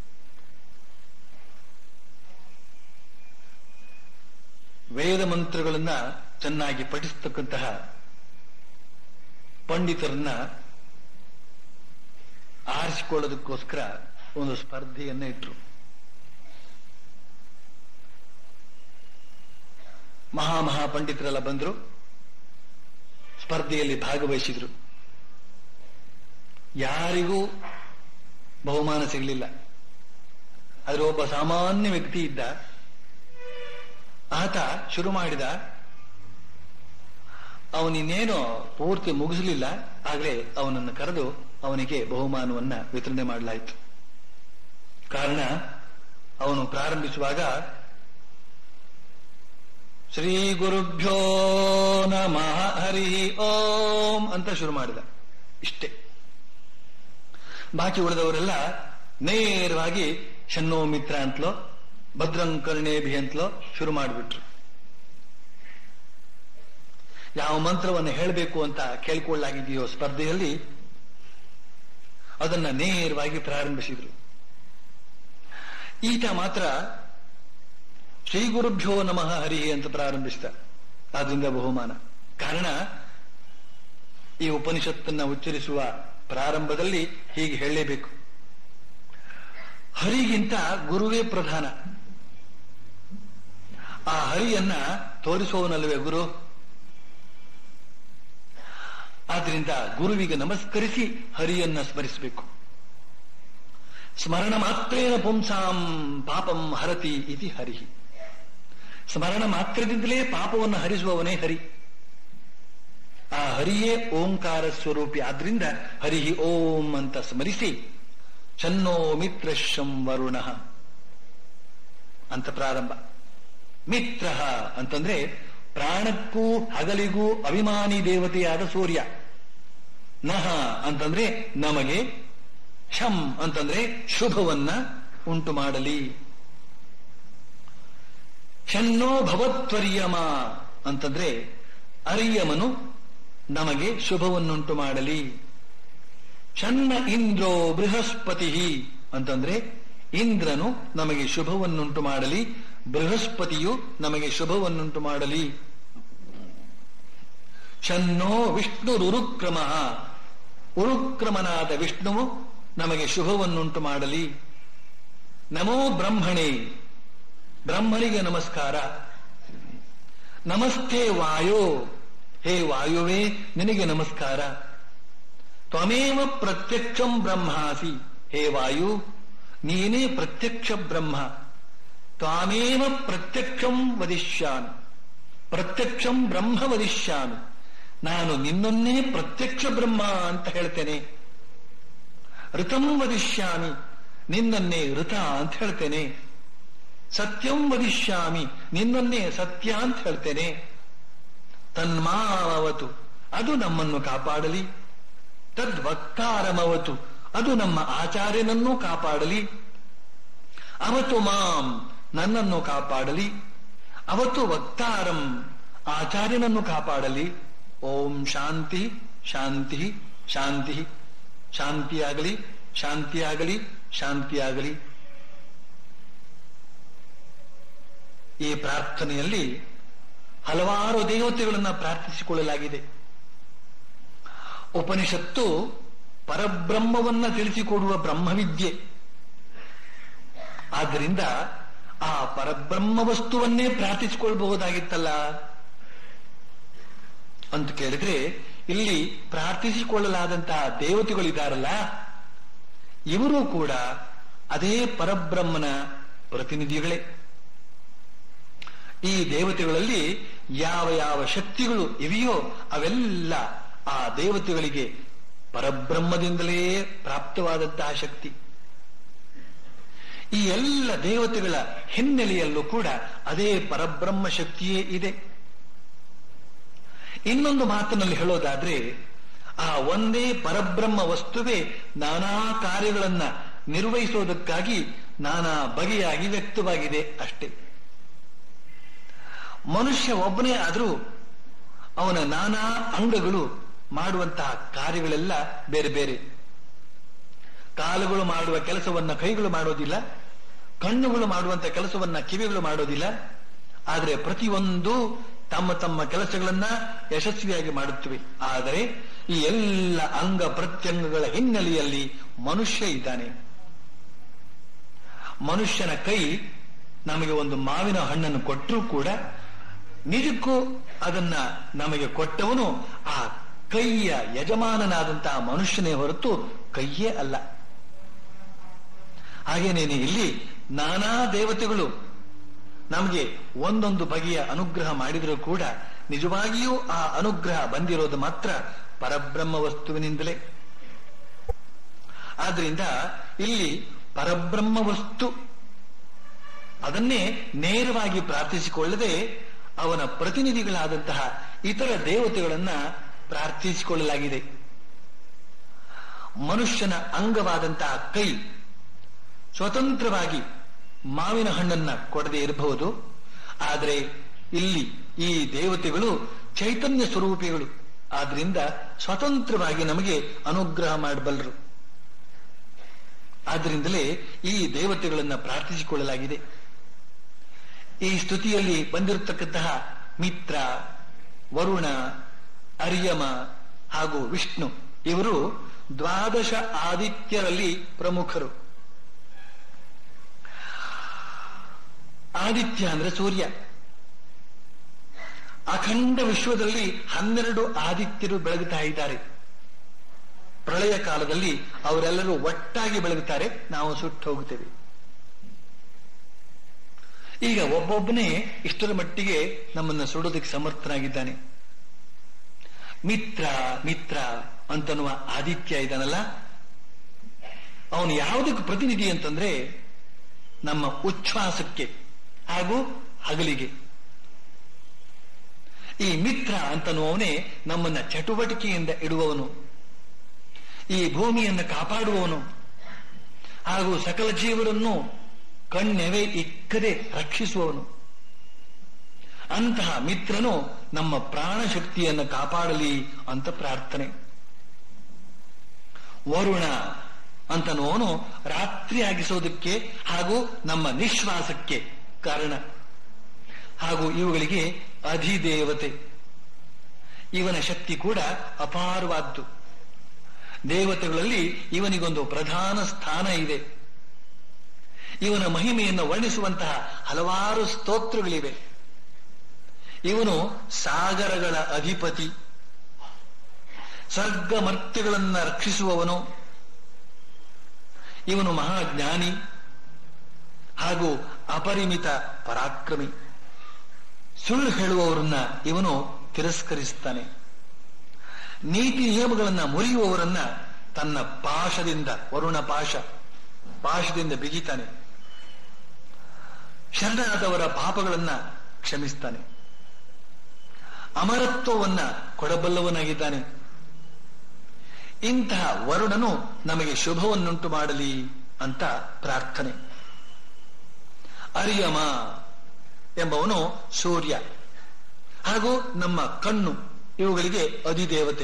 ವೇದ ಮಂತ್ರಗಳನ್ನ ಚೆನ್ನಾಗಿ ಪಠಿಸತಕ್ಕಂತಹ ಪಂಡಿತರನ್ನ ಆರಿಸಿಕೊಳ್ಳೋದಕ್ಕೋಸ್ಕರ ಒಂದು ಸ್ಪರ್ಧೆಯನ್ನ ಇಟ್ರು. ಮಹಾಪಂಡಿತರೆಲ್ಲ ಬಂದ್ರು, ಸ್ಪರ್ಧೆಯಲ್ಲಿ ಭಾಗವಹಿಸಿದ್ರು. ಯಾರಿಗೂ ಬಹುಮಾನ ಸಿಗಲಿಲ್ಲ. ಆದ್ರೆ ಒಬ್ಬ ಸಾಮಾನ್ಯ ವ್ಯಕ್ತಿ ಇದ್ದ. ಆತ ಶುರು ಮಾಡಿದ. ಅವನಿನ್ನೇನೋ ಪೂರ್ತಿ ಮುಗಿಸಲಿಲ್ಲ, ಆಗಲೇ ಅವನನ್ನು ಕರೆದು ಅವನಿಗೆ ಬಹುಮಾನವನ್ನ ವಿತರಣೆ ಮಾಡಲಾಯಿತು. ಕಾರಣ, ಅವನು ಪ್ರಾರಂಭಿಸುವಾಗ ಶ್ರೀ ಗುರುಭ್ಯೋ ನಮಃ ಹರಿ ಓಂ ಅಂತ ಶುರು ಮಾಡಿದ. ಇಷ್ಟೇ. ಬಾಕಿ ಉಳಿದವರೆಲ್ಲ ನೇರವಾಗಿ ಶನ್ನೋ ಮಿತ್ರ ಅಂತಲೋ ಭದ್ರಂ ಕರ್ಣೇಭಿ ಅಂತಲೋ ಶುರು ಮಾಡಿಬಿಟ್ರು. ಯಾವ ಮಂತ್ರವನ್ನು ಹೇಳಬೇಕು ಅಂತ ಕೇಳ್ಕೊಳ್ಳಾಗಿದೆಯೋ ಸ್ಪರ್ಧೆಯಲ್ಲಿ ಅದನ್ನ ನೇರವಾಗಿ ಪ್ರಾರಂಭಿಸಿದ್ರು. ಈತ ಮಾತ್ರ ಶ್ರೀ ಗುರುಭ್ಯೋ ನಮಃ ಹರಿ ಅಂತ ಪ್ರಾರಂಭಿಸಿದ. ಆದ್ರಿಂದ ಬಹುಮಾನ. ಕಾರಣ, ಈ ಉಪನಿಷತ್ತನ್ನ ಉಚ್ಚರಿಸುವ ಪ್ರಾರಂಭದಲ್ಲಿ ಹೀಗೆ ಹೇಳಲೇಬೇಕು. ಹರಿಗಿಂತ ಗುರುವೇ ಪ್ರಧಾನ. ಆ ಹರಿಯನ್ನ ತೋರಿಸುವವನಲ್ವೇ ಗುರು. ಆದ್ರಿಂದ ಗುರುವಿಗೆ ನಮಸ್ಕರಿಸಿ ಹರಿಯನ್ನ ಸ್ಮರಿಸಬೇಕು. ಸ್ಮರಣ ಮಾತ್ರೇನ ಪುಂಸಾಂ ಪಾಪಂ ಹರತಿ ಇತಿ ಹರಿ. ಸ್ಮರಣ ಮಾತ್ರದಿಂದಲೇ ಪಾಪವನ್ನು ಹರಿಸುವವನೇ ಹರಿ. ಆ ಹರಿಯೇ ಓಂಕಾರ ಸ್ವರೂಪಿ. ಆದ್ರಿಂದ ಹರಿ ಓಂ ಅಂತ ಸ್ಮರಿಸಿ ಚನ್ನೋ ಮಿತ್ರಶಂ ವರುಣ ಅಂತ ಪ್ರಾರಂಭ. ಮಿತ್ರ ಅಂತಂದ್ರೆ ಪ್ರಾಣಕ್ಕೂ ಹಗಲಿಗೂ ಅಭಿಮಾನಿ ದೇವತೆಯಾದ ಸೂರ್ಯ. ನಹ ಅಂತಂದ್ರೆ ನಮಗೆ, ಶಂ ಅಂತಂದ್ರೆ ಶುಭವನ್ನ ಉಂಟು ಮಾಡಲಿ. ಶನ್ನೋ ಭವತ್ವರ್ಯಮ ಅಂತಂದ್ರೆ ಅರ್ಯಮನು ನಮಗೆ ಶುಭವನ್ನುಂಟು ಮಾಡಲಿ. ಶನ್ನ ಇಂದ್ರೋ ಬೃಹಸ್ಪತಿ ಅಂತಂದ್ರೆ ಇಂದ್ರನು ನಮಗೆ ಶುಭವನ್ನುಂಟು ಮಾಡಲಿ, ಬೃಹಸ್ಪತಿಯು ನಮಗೆ ಶುಭವನ್ನುಂಟು ಮಾಡಲಿ. ಶನ್ನೋ ವಿಷ್ಣುರುಕ್ರಮ, ಉರುಕ್ರಮನಾದ ವಿಷ್ಣುವು ನಮಗೆ ಶುಭವನ್ನುಂಟು ಮಾಡಲಿ. ನಮೋ ಬ್ರಹ್ಮಣೇ, ಬ್ರಹ್ಮನಿಗೆ ನಮಸ್ಕಾರ. ನಮಸ್ತೆ ವಾಯೋ, ಹೇ ವಾಯುವೇ ನಿನಗೆ ನಮಸ್ಕಾರ. ತ್ವಮೇವ ಪ್ರತ್ಯಕ್ಷಂ ಬ್ರಹ್ಮಾಸಿ, ಹೇ ವಾಯು ನೀನೇ ಪ್ರತ್ಯಕ್ಷ ಬ್ರಹ್ಮ. ತ್ವಾಮೇವ ಪ್ರತ್ಯಕ್ಷಂ ವದಿಷ್ಯಾಮಿ, ಪ್ರತ್ಯಕ್ಷಂ ಬ್ರಹ್ಮ ವದಿಷ್ಯಾಮಿ, ನಾನು ನಿನ್ನನ್ನೇ ಪ್ರತ್ಯಕ್ಷ ಬ್ರಹ್ಮ ಅಂತ ಹೇಳ್ತೇನೆ. ಋತಂ ವದಿಷ್ಯಾಮಿ, ನಿನ್ನನ್ನೇ ಋತ ಅಂತ ಹೇಳ್ತೇನೆ. ಸತ್ಯಂ ವದಿಷ್ಯಾಮಿ, ನಿನ್ನನ್ನೇ ಸತ್ಯ ಅಂತ ಹೇಳ್ತೇನೆ. ತನ್ಮಾವತು, ಅದು ನಮ್ಮನ್ನು ಕಾಪಾಡಲಿ. ತದ್ವಕ್ತಾರಮವತು, ಅದು ನಮ್ಮ ಆಚಾರ್ಯನನ್ನೂ ಕಾಪಾಡಲಿ. ಅವತು ಮಾಂ, ನನ್ನನ್ನು ಕಾಪಾಡಲಿ. ಅವತು ವಕ್ತಾರಂ, ಆಚಾರ್ಯನನ್ನು ಕಾಪಾಡಲಿ. ಓಂ ಶಾಂತಿ ಶಾಂತಿ ಶಾಂತಿ, ಶಾಂತಿಯಾಗಲಿ ಶಾಂತಿಯಾಗಲಿ ಶಾಂತಿಯಾಗಲಿ. ಈ ಪ್ರಾರ್ಥನೆಯಲ್ಲಿ ಹಲವಾರು ದೇವತೆಗಳನ್ನು ಪ್ರಾರ್ಥಿಸಿಕೊಳ್ಳಲಾಗಿದೆ. ಉಪನಿಷತ್ತು ಪರಬ್ರಹ್ಮವನ್ನ ತಿಳಿಸಿಕೊಡುವ ಬ್ರಹ್ಮವಿದ್ಯೆ. ಆದ್ದರಿಂದ ಆ ಪರಬ್ರಹ್ಮ ವಸ್ತುವನ್ನೇ ಪ್ರಾರ್ಥಿಸಿಕೊಳ್ಳಬಹುದಾಗಿತ್ತಲ್ಲ ಅಂತ ಕೇಳಿದ್ರೆ, ಇಲ್ಲಿ ಪ್ರಾರ್ಥಿಸಿಕೊಳ್ಳಲಾದಂತಹ ದೇವತೆಗಳಿದ್ದಾರಲ್ಲ, ಇವರು ಕೂಡ ಅದೇ ಪರಬ್ರಹ್ಮನ ಪ್ರತಿನಿಧಿಗಳೇ. ಈ ದೇವತೆಗಳಲ್ಲಿ ಯಾವ ಯಾವ ಶಕ್ತಿಗಳು ಇವೆಯೋ ಅವೆಲ್ಲ ಆ ದೇವತೆಗಳಿಗೆ ಪರಬ್ರಹ್ಮದಿಂದಲೇ ಪ್ರಾಪ್ತವಾದಂತಹ ಶಕ್ತಿ. ಈ ಎಲ್ಲ ದೇವತೆಗಳ ಹಿನ್ನೆಲೆಯಲ್ಲೂ ಕೂಡ ಅದೇ ಪರಬ್ರಹ್ಮ ಶಕ್ತಿಯೇ ಇದೆ. ಇನ್ನೊಂದು ಮಾತಿನಲ್ಲಿ ಹೇಳೋದಾದ್ರೆ, ಆ ಒಂದೇ ಪರಬ್ರಹ್ಮ ವಸ್ತುವೇ ನಾನಾ ಕಾರ್ಯಗಳನ್ನ ನಿರ್ವಹಿಸೋದಕ್ಕಾಗಿ ನಾನಾ ಬಗೆಯಾಗಿ ವ್ಯಕ್ತವಾಗಿದೆ ಅಷ್ಟೇ. ಮನುಷ್ಯ ಒಬ್ಬನೇ ಆದರೂ ಅವನ ನಾನಾ ಅಂಗಗಳು ಮಾಡುವಂತಹ ಕಾರ್ಯಗಳೆಲ್ಲ ಬೇರೆ ಬೇರೆ. ಕಾಲುಗಳು ಮಾಡುವ ಕೆಲಸವನ್ನ ಕೈಗಳು ಮಾಡೋದಿಲ್ಲ, ಕಣ್ಣುಗಳು ಮಾಡುವಂತಹ ಕೆಲಸವನ್ನ ಕಿವಿಗಳು ಮಾಡೋದಿಲ್ಲ. ಆದರೆ ಪ್ರತಿಯೊಂದು ತಮ್ಮ ತಮ್ಮ ಕೆಲಸಗಳನ್ನ ಯಶಸ್ವಿಯಾಗಿ ಮಾಡುತ್ತವೆ. ಆದರೆ ಈ ಎಲ್ಲ ಅಂಗ ಪ್ರತ್ಯಂಗಗಳ ಹಿನ್ನೆಲೆಯಲ್ಲಿ ಮನುಷ್ಯ ಇದ್ದಾನೆ. ಮನುಷ್ಯನ ಕೈ ನಮಗೆ ಒಂದು ಮಾವಿನ ಹಣ್ಣನ್ನು ಕೊಟ್ಟರೂ ಕೂಡ ನಿಜಕ್ಕೂ ಅದನ್ನ ನಮಗೆ ಕೊಟ್ಟವನು ಆ ಕೈಯ ಯಜಮಾನನಾದಂತಹ ಮನುಷ್ಯನೇ ಹೊರತು ಕೈಯೇ ಅಲ್ಲ. ಹಾಗೇನೇನೆ ಇಲ್ಲಿ ನಾನಾ ದೇವತೆಗಳು ನಮಗೆ ಒಂದೊಂದು ಬಗೆಯ ಅನುಗ್ರಹ ಮಾಡಿದರೂ ಕೂಡ ನಿಜವಾಗಿಯೂ ಆ ಅನುಗ್ರಹ ಬಂದಿರೋದು ಮಾತ್ರ ಪರಬ್ರಹ್ಮ ವಸ್ತುವಿನಿಂದಲೇ. ಆದ್ರಿಂದ ಇಲ್ಲಿ ಪರಬ್ರಹ್ಮ ವಸ್ತು ಅದನ್ನೇ ನೇರವಾಗಿ ಪ್ರಾರ್ಥಿಸಿಕೊಳ್ಳದೆ ಅವನ ಪ್ರತಿನಿಧಿಗಳಾದಂತಹ ಇತರ ದೇವತೆಗಳನ್ನ ಪ್ರಾರ್ಥಿಸಿಕೊಳ್ಳಲಾಗಿದೆ. ಮನುಷ್ಯನ ಅಂಗವಾದಂತಹ ಕೈ ಸ್ವತಂತ್ರವಾಗಿ ಮಾವಿನ ಹಣ್ಣನ್ನ ಕೊಡದೆ ಇರಬಹುದು. ಆದರೆ ಇಲ್ಲಿ ಈ ದೇವತೆಗಳು ಚೈತನ್ಯ ಸ್ವರೂಪಿಗಳು. ಆದ್ರಿಂದ ಸ್ವತಂತ್ರವಾಗಿ ನಮಗೆ ಅನುಗ್ರಹ ಮಾಡಬಲ್ಲರು. ಆದ್ರಿಂದಲೇ ಈ ದೇವತೆಗಳನ್ನ ಪ್ರಾರ್ಥಿಸಿಕೊಳ್ಳಲಾಗಿದೆ. ಈ ಸ್ತುತಿಯಲ್ಲಿ ಬಂದಿರತಕ್ಕಂತಹ ಮಿತ್ರ, ವರುಣ, ಅರ್ಯಮ ಹಾಗೂ ವಿಷ್ಣು ಇವರು ದ್ವಾದಶ ಆದಿತ್ಯರಲ್ಲಿ ಪ್ರಮುಖರು. ಆದಿತ್ಯ ಅಂದ್ರೆ ಸೂರ್ಯ. ಅಖಂಡ ವಿಶ್ವದಲ್ಲಿ 12 ಆದಿತ್ಯರು ಬೆಳಗುತ್ತಾ ಇದ್ದಾರೆ. ಪ್ರಳಯ ಕಾಲದಲ್ಲಿ ಅವರೆಲ್ಲರೂ ಒಟ್ಟಾಗಿ ಬೆಳಗುತ್ತಾರೆ, ನಾವು ಸುಟ್ಟು ಹೋಗುತ್ತೇವೆ. ಈಗ ಒಬ್ಬೊಬ್ಬನೇ ಇಷ್ಟರ ಮಟ್ಟಿಗೆ ನಮ್ಮನ್ನು ಸುಡೋದಕ್ಕೆ ಸಮರ್ಥನಾಗಿದ್ದಾನೆ. ಮಿತ್ರ ಮಿತ್ರ ಅಂತನ್ನುವ ಆದಿತ್ಯ ಇದ್ದಾನಲ್ಲ, ಅವನು ಯಾವುದಕ್ಕೆ ಪ್ರತಿನಿಧಿ ಅಂತಂದ್ರೆ ನಮ್ಮ ಉಚ್ಛ್ವಾಸಕ್ಕೆ ಹಾಗೂ ಹಗಲಿಗೆ. ಈ ಮಿತ್ರ ಅಂತನ್ನುವವನೇ ನಮ್ಮನ್ನ ಚಟುವಟಿಕೆಯಿಂದ ಇಡುವವನು, ಈ ಭೂಮಿಯನ್ನು ಕಾಪಾಡುವವನು, ಹಾಗೂ ಸಕಲ ಜೀವರನ್ನು ಕಣ್ಣೆವೆ ಇಕ್ಕದೆ ರಕ್ಷಿಸುವವನು. ಅಂತಹ ಮಿತ್ರನು ನಮ್ಮ ಪ್ರಾಣ ಶಕ್ತಿಯನ್ನು ಕಾಪಾಡಲಿ ಅಂತ ಪ್ರಾರ್ಥನೆ. ವರುಣ ಅಂತನ್ನುವನು ರಾತ್ರಿ ಆಗಿಸೋದಕ್ಕೆ ಹಾಗೂ ನಮ್ಮ ನಿಶ್ವಾಸಕ್ಕೆ ಕಾರಣ, ಹಾಗೂ ಇವುಗಳಿಗೆ ಅಧಿದೇವತೆ. ಇವನ ಶಕ್ತಿ ಕೂಡ ಅಪಾರವಾದ್ದು. ದೇವತೆಗಳಲ್ಲಿ ಇವನಿಗೊಂದು ಪ್ರಧಾನ ಸ್ಥಾನ ಇದೆ. ಇವನ ಮಹಿಮೆಯನ್ನು ವರ್ಣಿಸುವಂತಹ ಹಲವಾರು ಸ್ತೋತ್ರಗಳಿವೆ. ಇವನು ಸಾಗರಗಳ ಅಧಿಪತಿ, ಸ್ವರ್ಗ ಮರ್ತ್ಯಗಳನ್ನ ರಕ್ಷಿಸುವವನು. ಇವನು ಮಹಾಜ್ಞಾನಿ ಹಾಗೂ ಅಪರಿಮಿತ ಪರಾಕ್ರಮಿ. ಸುಳ್ಳು ಹೇಳುವವರನ್ನ ಇವನು ತಿರಸ್ಕರಿಸುತ್ತಾನೆ. ನೀತಿ ನಿಯಮಗಳನ್ನ ಮುರಿಯುವವರನ್ನ ತನ್ನ ಪಾಶದಿಂದ, ವರುಣ ಪಾಶದಿಂದ ಬಿಗಿತಾನೆ. ಶರಣಾದವರ ಪಾಪಗಳನ್ನ ಕ್ಷಮಿಸ್ತಾನೆ. ಅಮರತ್ವವನ್ನ ಕೊಡಬಲ್ಲವನಾಗಿದ್ದಾನೆ. ಇಂತಹ ವರುಣನು ನಮಗೆ ಶುಭವನ್ನುಂಟು ಮಾಡಲಿ ಅಂತ ಪ್ರಾರ್ಥನೆ. ಅರಿಯಮ ಎಂಬವನು ಸೂರ್ಯ ಹಾಗೂ ನಮ್ಮ ಕಣ್ಣು, ಇವುಗಳಿಗೆ ಅಧಿದೇವತೆ.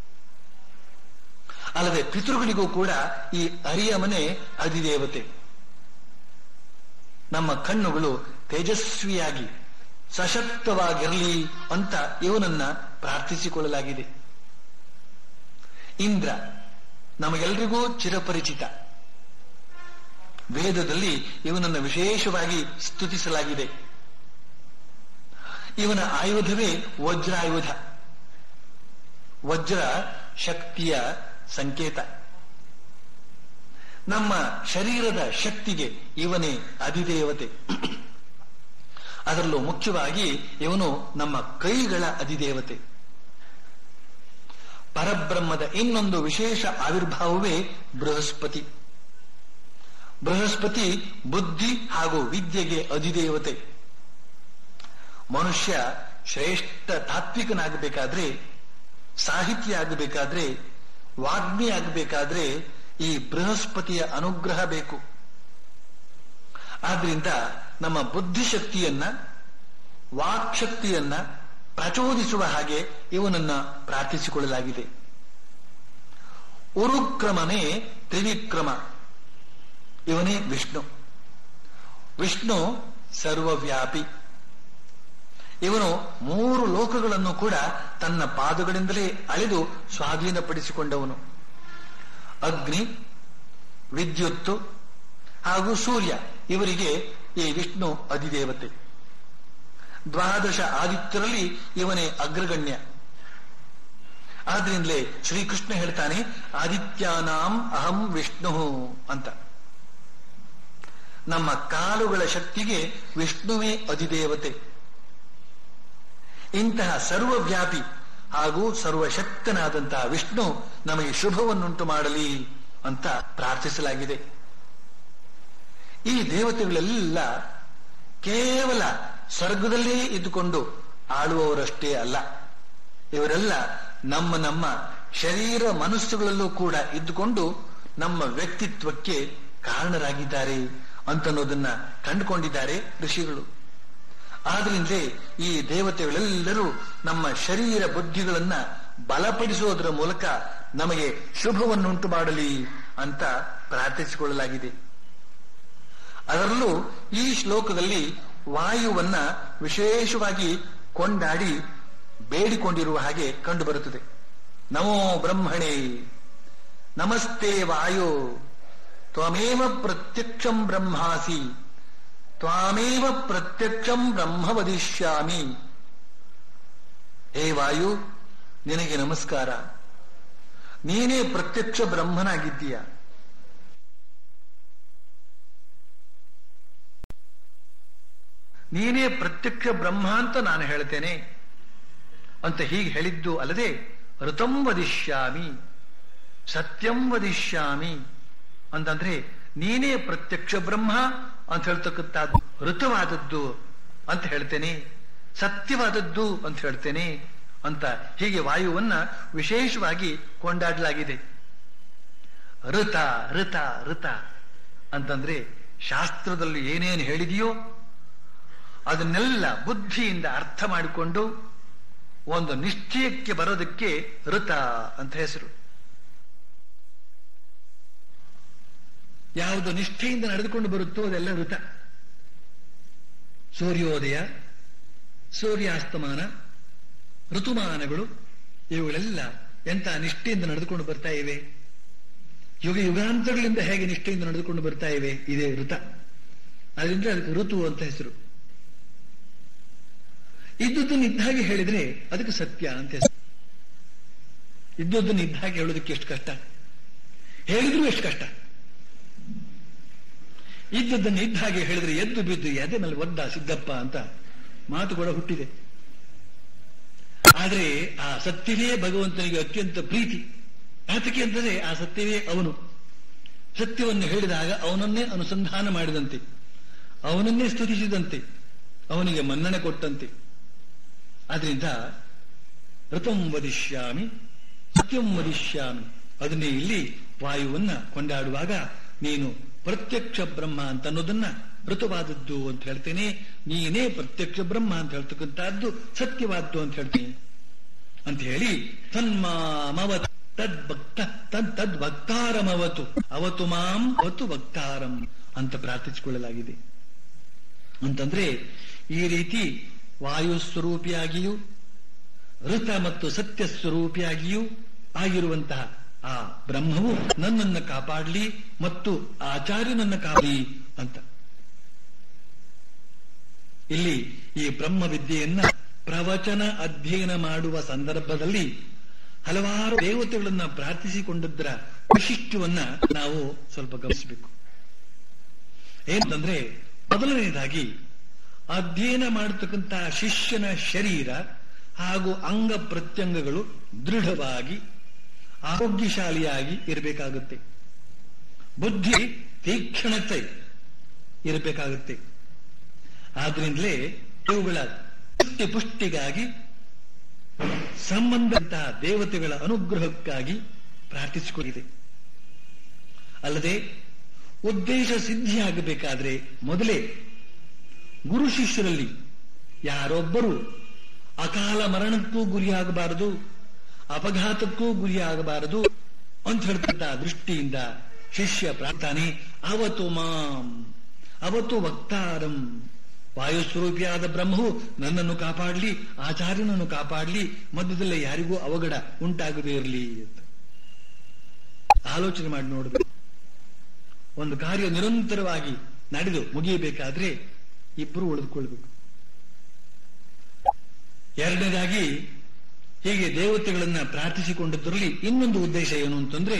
ಅಲ್ಲದೆ ಪಿತೃಗಳಿಗೂ ಕೂಡ ಈ ಅರಿಯಮನೆ ಅಧಿದೇವತೆ. ನಮ್ಮ ಕಣ್ಣುಗಳು ತೇಜಸ್ವಿಯಾಗಿ ಸಶಕ್ತವಾಗಿರಲಿ ಅಂತ ಇವನನ್ನ ಪ್ರಾರ್ಥಿಸಿಕೊಳ್ಳಲಾಗಿದೆ. ಇಂದ್ರ ನಮಗೆಲ್ಲರಿಗೂ ಚಿರಪರಿಚಿತ. ವೇದದಲ್ಲಿ ಇವನನ್ನು ವಿಶೇಷವಾಗಿ ಸ್ತುತಿಸಲಾಗಿದೆ. ಇವನ ಆಯುಧವೇ ವಜ್ರಾಯುಧ. ವಜ್ರ ಶಕ್ತಿಯ ಸಂಕೇತ. ನಮ್ಮ ಶರೀರದ ಶಕ್ತಿಗೆ ಇವನೇ ಅಧಿದೇವತೆ. ಅದರಲ್ಲೂ ಮುಖ್ಯವಾಗಿ ಇವನು ನಮ್ಮ ಕೈಗಳ ಅಧಿದೇವತೆ. ಪರಬ್ರಹ್ಮದ ಇನ್ನೊಂದು ವಿಶೇಷ ಆವಿರ್ಭಾವವೇ ಬೃಹಸ್ಪತಿ. ಬೃಹಸ್ಪತಿ ಬುದ್ಧಿ ಹಾಗೂ ವಿದ್ಯೆಗೆ ಅಧಿದೇವತೆ. ಮನುಷ್ಯ ಶ್ರೇಷ್ಠ ತಾತ್ವಿಕನಾಗಬೇಕಾದ್ರೆ, ಸಾಹಿತ್ಯ ಆಗಬೇಕಾದ್ರೆ, ವಾಗ್ಮಿ ಆಗಬೇಕಾದ್ರೆ ಈ ಬೃಹಸ್ಪತಿಯ ಅನುಗ್ರಹ ಬೇಕು. ಆದ್ರಿಂದ ನಮ್ಮ ಬುದ್ಧಿಶಕ್ತಿಯನ್ನ, ವಾಕ್ಶಕ್ತಿಯನ್ನ ಪ್ರಚೋದಿಸುವ ಹಾಗೆ ಇವನನ್ನ ಪ್ರಾರ್ಥಿಸಿಕೊಳ್ಳಲಾಗಿದೆ. ಉರುಕ್ರಮನೇ ತ್ರಿವಿಕ್ರಮ. ಇವನೇ ವಿಷ್ಣು. ವಿಷ್ಣು ಸರ್ವವ್ಯಾಪಿ. ಇವನು 3 ಲೋಕಗಳನ್ನು ಕೂಡ ತನ್ನ ಪಾದಗಳಿಂದಲೇ ಅಳೆದು ಸ್ವಾಧೀನಪಡಿಸಿಕೊಂಡವನು. ಅಗ್ನಿ, ವಿದ್ಯುತ್ತು ಹಾಗೂ ಸೂರ್ಯ, ಇವರಿಗೆ ಈ ವಿಷ್ಣು ಅಧಿದೇವತೆ. 12 ಆದಿತ್ಯರಲ್ಲಿ ಇವನೇ ಅಗ್ರಗಣ್ಯ. ಆದ್ರಿಂದಲೇ ಶ್ರೀಕೃಷ್ಣ ಹೇಳ್ತಾನೆ, ಆದಿತ್ಯಾನಾಂ ಅಹಂ ವಿಷ್ಣು ಅಂತ. ನಮ್ಮ ಕಾಲುಗಳ ಶಕ್ತಿಗೆ ವಿಷ್ಣುವೇ ಅಧಿದೇವತೆ. ಇಂತಹ ಸರ್ವವ್ಯಾಪಿ ಹಾಗೂ ಸರ್ವಶಕ್ತನಾದಂತಹ ವಿಷ್ಣು ನಮಗೆ ಶುಭವನ್ನುಂಟು ಮಾಡಲಿ ಅಂತ ಪ್ರಾರ್ಥಿಸಲಾಗಿದೆ. ಈ ದೇವತೆಗಳೆಲ್ಲ ಕೇವಲ ಸ್ವರ್ಗದಲ್ಲೇ ಇದ್ದುಕೊಂಡು ಆಳುವವರಷ್ಟೇ ಅಲ್ಲ. ಇವರೆಲ್ಲ ನಮ್ಮ ಶರೀರ ಮನಸ್ಸುಗಳಲ್ಲೂ ಕೂಡ ಇದ್ದುಕೊಂಡು ನಮ್ಮ ವ್ಯಕ್ತಿತ್ವಕ್ಕೆ ಕಾರಣರಾಗಿದ್ದಾರೆ ಅಂತನ್ನೋದನ್ನ ಕಂಡುಕೊಂಡಿದ್ದಾರೆ ಋಷಿಗಳು. ಆದ್ರಿಂದಲೇ ಈ ದೇವತೆಗಳೆಲ್ಲರೂ ನಮ್ಮ ಶರೀರ ಬುದ್ಧಿಗಳನ್ನ ಬಲಪಡಿಸುವುದರ ಮೂಲಕ ನಮಗೆ ಶುಭವನ್ನುಂಟು ಮಾಡಲಿ ಅಂತ ಪ್ರಾರ್ಥಿಸಿಕೊಳ್ಳಲಾಗಿದೆ. ಅದರಲ್ಲೂ ಈ ಶ್ಲೋಕದಲ್ಲಿ ವಾಯುವನ್ನ ವಿಶೇಷವಾಗಿ ಕೊಂಡಾಡಿ ಬೇಡಿಕೊಂಡಿರುವ ಹಾಗೆ ಕಂಡುಬರುತ್ತದೆ. ನಮೋ ಬ್ರಹ್ಮಣೇ, ನಮಸ್ತೆ ವಾಯೋ, ತ್ವಮೇವ ಪ್ರತ್ಯಕ್ಷಂ ಬ್ರಹ್ಮಾಸಿ, ತ್ವಾಮೇವ ಪ್ರತ್ಯಕ್ಷಂ ಬ್ರಹ್ಮ ವದಿಷ್ಯಾಮಿ. ಹೇ ವಾಯು, ನಿನಗೆ ನಮಸ್ಕಾರ. ನೀನೇ ಪ್ರತ್ಯಕ್ಷ ಬ್ರಹ್ಮನಾಗಿದ್ದೀಯ. ನೀನೇ ಪ್ರತ್ಯಕ್ಷ ಬ್ರಹ್ಮ ಅಂತ ನಾನು ಹೇಳ್ತೇನೆ ಅಂತ ಹೀಗೆ ಹೇಳಿದ್ದು ಅಲ್ಲದೆ ಋತಂ ವದಿಷ್ಯಾಮಿ, ಸತ್ಯಂ ವದಿಷ್ಯಾಮಿ ಅಂತಂದ್ರೆ ನೀನೇ ಪ್ರತ್ಯಕ್ಷ ಬ್ರಹ್ಮ ಅಂತ ಹೇಳ್ತಕ್ಕಂಥದ್ದು ಋತವಾದದ್ದು ಅಂತ ಹೇಳ್ತೇನೆ, ಸತ್ಯವಾದದ್ದು ಅಂತ ಹೇಳ್ತೇನೆ ಅಂತ ಹೀಗೆ ವಾಯುವನ್ನ ವಿಶೇಷವಾಗಿ ಕೊಂಡಾಡಲಾಗಿದೆ. ಋತ ಋತ ಋತ ಅಂತಂದ್ರೆ ಶಾಸ್ತ್ರದಲ್ಲಿ ಏನೇನು ಹೇಳಿದೆಯೋ ಅದನ್ನೆಲ್ಲ ಬುದ್ಧಿಯಿಂದ ಅರ್ಥ ಮಾಡಿಕೊಂಡು ಒಂದು ನಿಶ್ಚಯಕ್ಕೆ ಬರೋದಕ್ಕೆ ಋತ ಅಂತ ಹೆಸರು. ಯಾವುದು ನಿಷ್ಠೆಯಿಂದ ನಡೆದುಕೊಂಡು ಬರುತ್ತೋ ಅದೆಲ್ಲ ಋತ. ಸೂರ್ಯೋದಯ, ಸೂರ್ಯಾಸ್ತಮಾನ, ಋತುಮಾನಗಳು ಇವುಗಳೆಲ್ಲ ಎಂತ ನಿಷ್ಠೆಯಿಂದ ನಡೆದುಕೊಂಡು ಬರ್ತಾ ಇವೆ. ಯುಗ ಯುಗಾಂತರಗಳಿಂದ ಹೇಗೆ ನಿಷ್ಠೆಯಿಂದ ನಡೆದುಕೊಂಡು ಬರ್ತಾ ಇವೆ, ಇದೇ ಋತ. ಅದರಿಂದ ಅದಕ್ಕೆ ಋತು ಅಂತ ಹೆಸರು. ಇದ್ದುದನ್ನು ಇದ್ದಾಗೆ ಹೇಳಿದ್ರೆ ಅದಕ್ಕೆ ಸತ್ಯ ಅಂತ ಹೆಸರು. ಇದ್ದುದನ್ನು ಇದ್ದಾಗೆ ಹೇಳೋದಕ್ಕೆ ಎಷ್ಟು ಕಷ್ಟ, ಹೇಳಿದ್ರು ಎಷ್ಟು ಕಷ್ಟ. ಇದ್ದದ್ದನ್ನು ಇದ್ದ ಹಾಗೆ ಹೇಳಿದ್ರೆ ಎದ್ದು ಬಿದ್ದು ಎದೆ ಮೇಲೆ ಒದ್ದ ಸಿದ್ದಪ್ಪ ಅಂತ ಮಾತು ಕೂಡ ಹುಟ್ಟಿದೆ. ಆದರೆ ಆ ಸತ್ಯವೇ ಭಗವಂತನಿಗೆ ಅತ್ಯಂತ ಪ್ರೀತಿ. ಯಾತಕ್ಕೆ ಅಂತಂದ್ರೆ ಆ ಸತ್ಯವೇ ಅವನು. ಸತ್ಯವನ್ನು ಹೇಳಿದಾಗ ಅವನನ್ನೇ ಅನುಸಂಧಾನ ಮಾಡಿದಂತೆ, ಅವನನ್ನೇ ಸ್ತುತಿಸಿದಂತೆ, ಅವನಿಗೆ ಮನ್ನಣೆ ಕೊಟ್ಟಂತೆ. ಆದ್ರಿಂದ ಋತಂ ವದಿಷ್ಯಾಮಿ, ಸತ್ಯಂ ವದಿಷ್ಯಾಮಿ, ಅದನ್ನೇ ಇಲ್ಲಿ ವಾಯುವನ್ನ ಕೊಂಡಾಡುವಾಗ ನೀನು ಪ್ರತ್ಯಕ್ಷ ಬ್ರಹ್ಮ ಅಂತ ಅನ್ನೋದನ್ನ ಋತುವಾದದ್ದು ಅಂತ ಹೇಳ್ತೇನೆ, ನೀನೇ ಪ್ರತ್ಯಕ್ಷ ಬ್ರಹ್ಮ ಅಂತ ಹೇಳ್ತಕ್ಕಂಥದ್ದು ಸತ್ಯವಾದ್ದು ಅಂತ ಹೇಳ್ತೀನಿ ಅಂತ ಹೇಳಿ ತನ್ಮಾಮವತ್ ತದ್ಭಕ್ತಾರಮವತು ಅವತು ಮಾಂ ಅವತು ಭಕ್ತಾರಂ ಅಂತ ಪ್ರಾರ್ಥಿಸಿಕೊಳ್ಳಲಾಗಿದೆ. ಅಂತಂದ್ರೆ ಈ ರೀತಿ ವಾಯು ಸ್ವರೂಪಿಯಾಗಿಯೂ ಋತ ಮತ್ತು ಸತ್ಯ ಸ್ವರೂಪಿಯಾಗಿಯೂ ಆಗಿರುವಂತಹ ಆ ಬ್ರಹ್ಮವು ನನ್ನನ್ನು ಕಾಪಾಡಲಿ ಮತ್ತು ಆಚಾರ್ಯನನ್ನ ಕಾಪಾಡಲಿ ಅಂತ. ಇಲ್ಲಿ ಈ ಬ್ರಹ್ಮ ವಿದ್ಯೆಯನ್ನ ಪ್ರವಚನ ಅಧ್ಯಯನ ಮಾಡುವ ಸಂದರ್ಭದಲ್ಲಿ ಹಲವಾರು ದೇವತೆಗಳನ್ನ ಪ್ರಾರ್ಥಿಸಿಕೊಂಡಿದ್ದರ ವೈಶಿಷ್ಟ್ಯವನ್ನ ನಾವು ಸ್ವಲ್ಪ ಗಮನಿಸಬೇಕು. ಏನಂತಂದ್ರೆ ಮೊದಲನೇದಾಗಿ ಅಧ್ಯಯನ ಮಾಡತಕ್ಕಂತಹ ಶಿಷ್ಯನ ಶರೀರ ಹಾಗೂ ಅಂಗ ಪ್ರತ್ಯಂಗಗಳು ದೃಢವಾಗಿ ಆರೋಗ್ಯಶಾಲಿಯಾಗಿ ಇರಬೇಕಾಗುತ್ತೆ. ಬುದ್ಧಿ ತೀಕ್ಷ್ಣತೆ ಇರಬೇಕಾಗುತ್ತೆ. ಆದ್ರಿಂದಲೇ ಇವುಗಳ ಪುಷ್ಟಿಗಾಗಿ ಸಂಬಂಧಂತಹ ದೇವತೆಗಳ ಅನುಗ್ರಹಕ್ಕಾಗಿ ಪ್ರಾರ್ಥಿಸಿಕೊಂಡಿದೆ. ಅಲ್ಲದೆ ಉದ್ದೇಶ ಸಿದ್ಧಿಯಾಗಬೇಕಾದ್ರೆ ಮೊದಲೇ ಗುರು ಶಿಷ್ಯರಲ್ಲಿ ಯಾರೊಬ್ಬರು ಅಕಾಲ ಮರಣಕ್ಕೂ ಗುರಿಯಾಗಬಾರದು, ಅಪಘಾತಕ್ಕೂ ಗುರಿಯಾಗಬಾರದು ಅಂತ ಹೇಳ್ತಕ್ಕಂಥ ದೃಷ್ಟಿಯಿಂದ ಶಿಷ್ಯ ಪ್ರಾರ್ಥನೆ ಅವತು ಮಾಂ ಅವತು ವಕ್ತಾರಂ, ವಾಯುಸ್ವರೂಪಿಯಾದ ಬ್ರಹ್ಮವು ನನ್ನನ್ನು ಕಾಪಾಡಲಿ, ಆಚಾರ್ಯನನ್ನು ಕಾಪಾಡಲಿ, ಮಧ್ಯದಲ್ಲೇ ಯಾರಿಗೂ ಅವಘಡ ಉಂಟಾಗದೇ ಇರಲಿ ಅಂತ ಆಲೋಚನೆ ಮಾಡಿ ನೋಡಬೇಕು. ಒಂದು ಕಾರ್ಯ ನಿರಂತರವಾಗಿ ನಡೆದು ಮುಗಿಯಬೇಕಾದ್ರೆ ಇಬ್ಬರು ಉಳಿದುಕೊಳ್ಬೇಕು. ಎರಡನೇದಾಗಿ ಹೀಗೆ ದೇವತೆಗಳನ್ನ ಪ್ರಾರ್ಥಿಸಿಕೊಂಡಿದ್ದರಲ್ಲಿ ಇನ್ನೊಂದು ಉದ್ದೇಶ ಏನು ಅಂತಂದ್ರೆ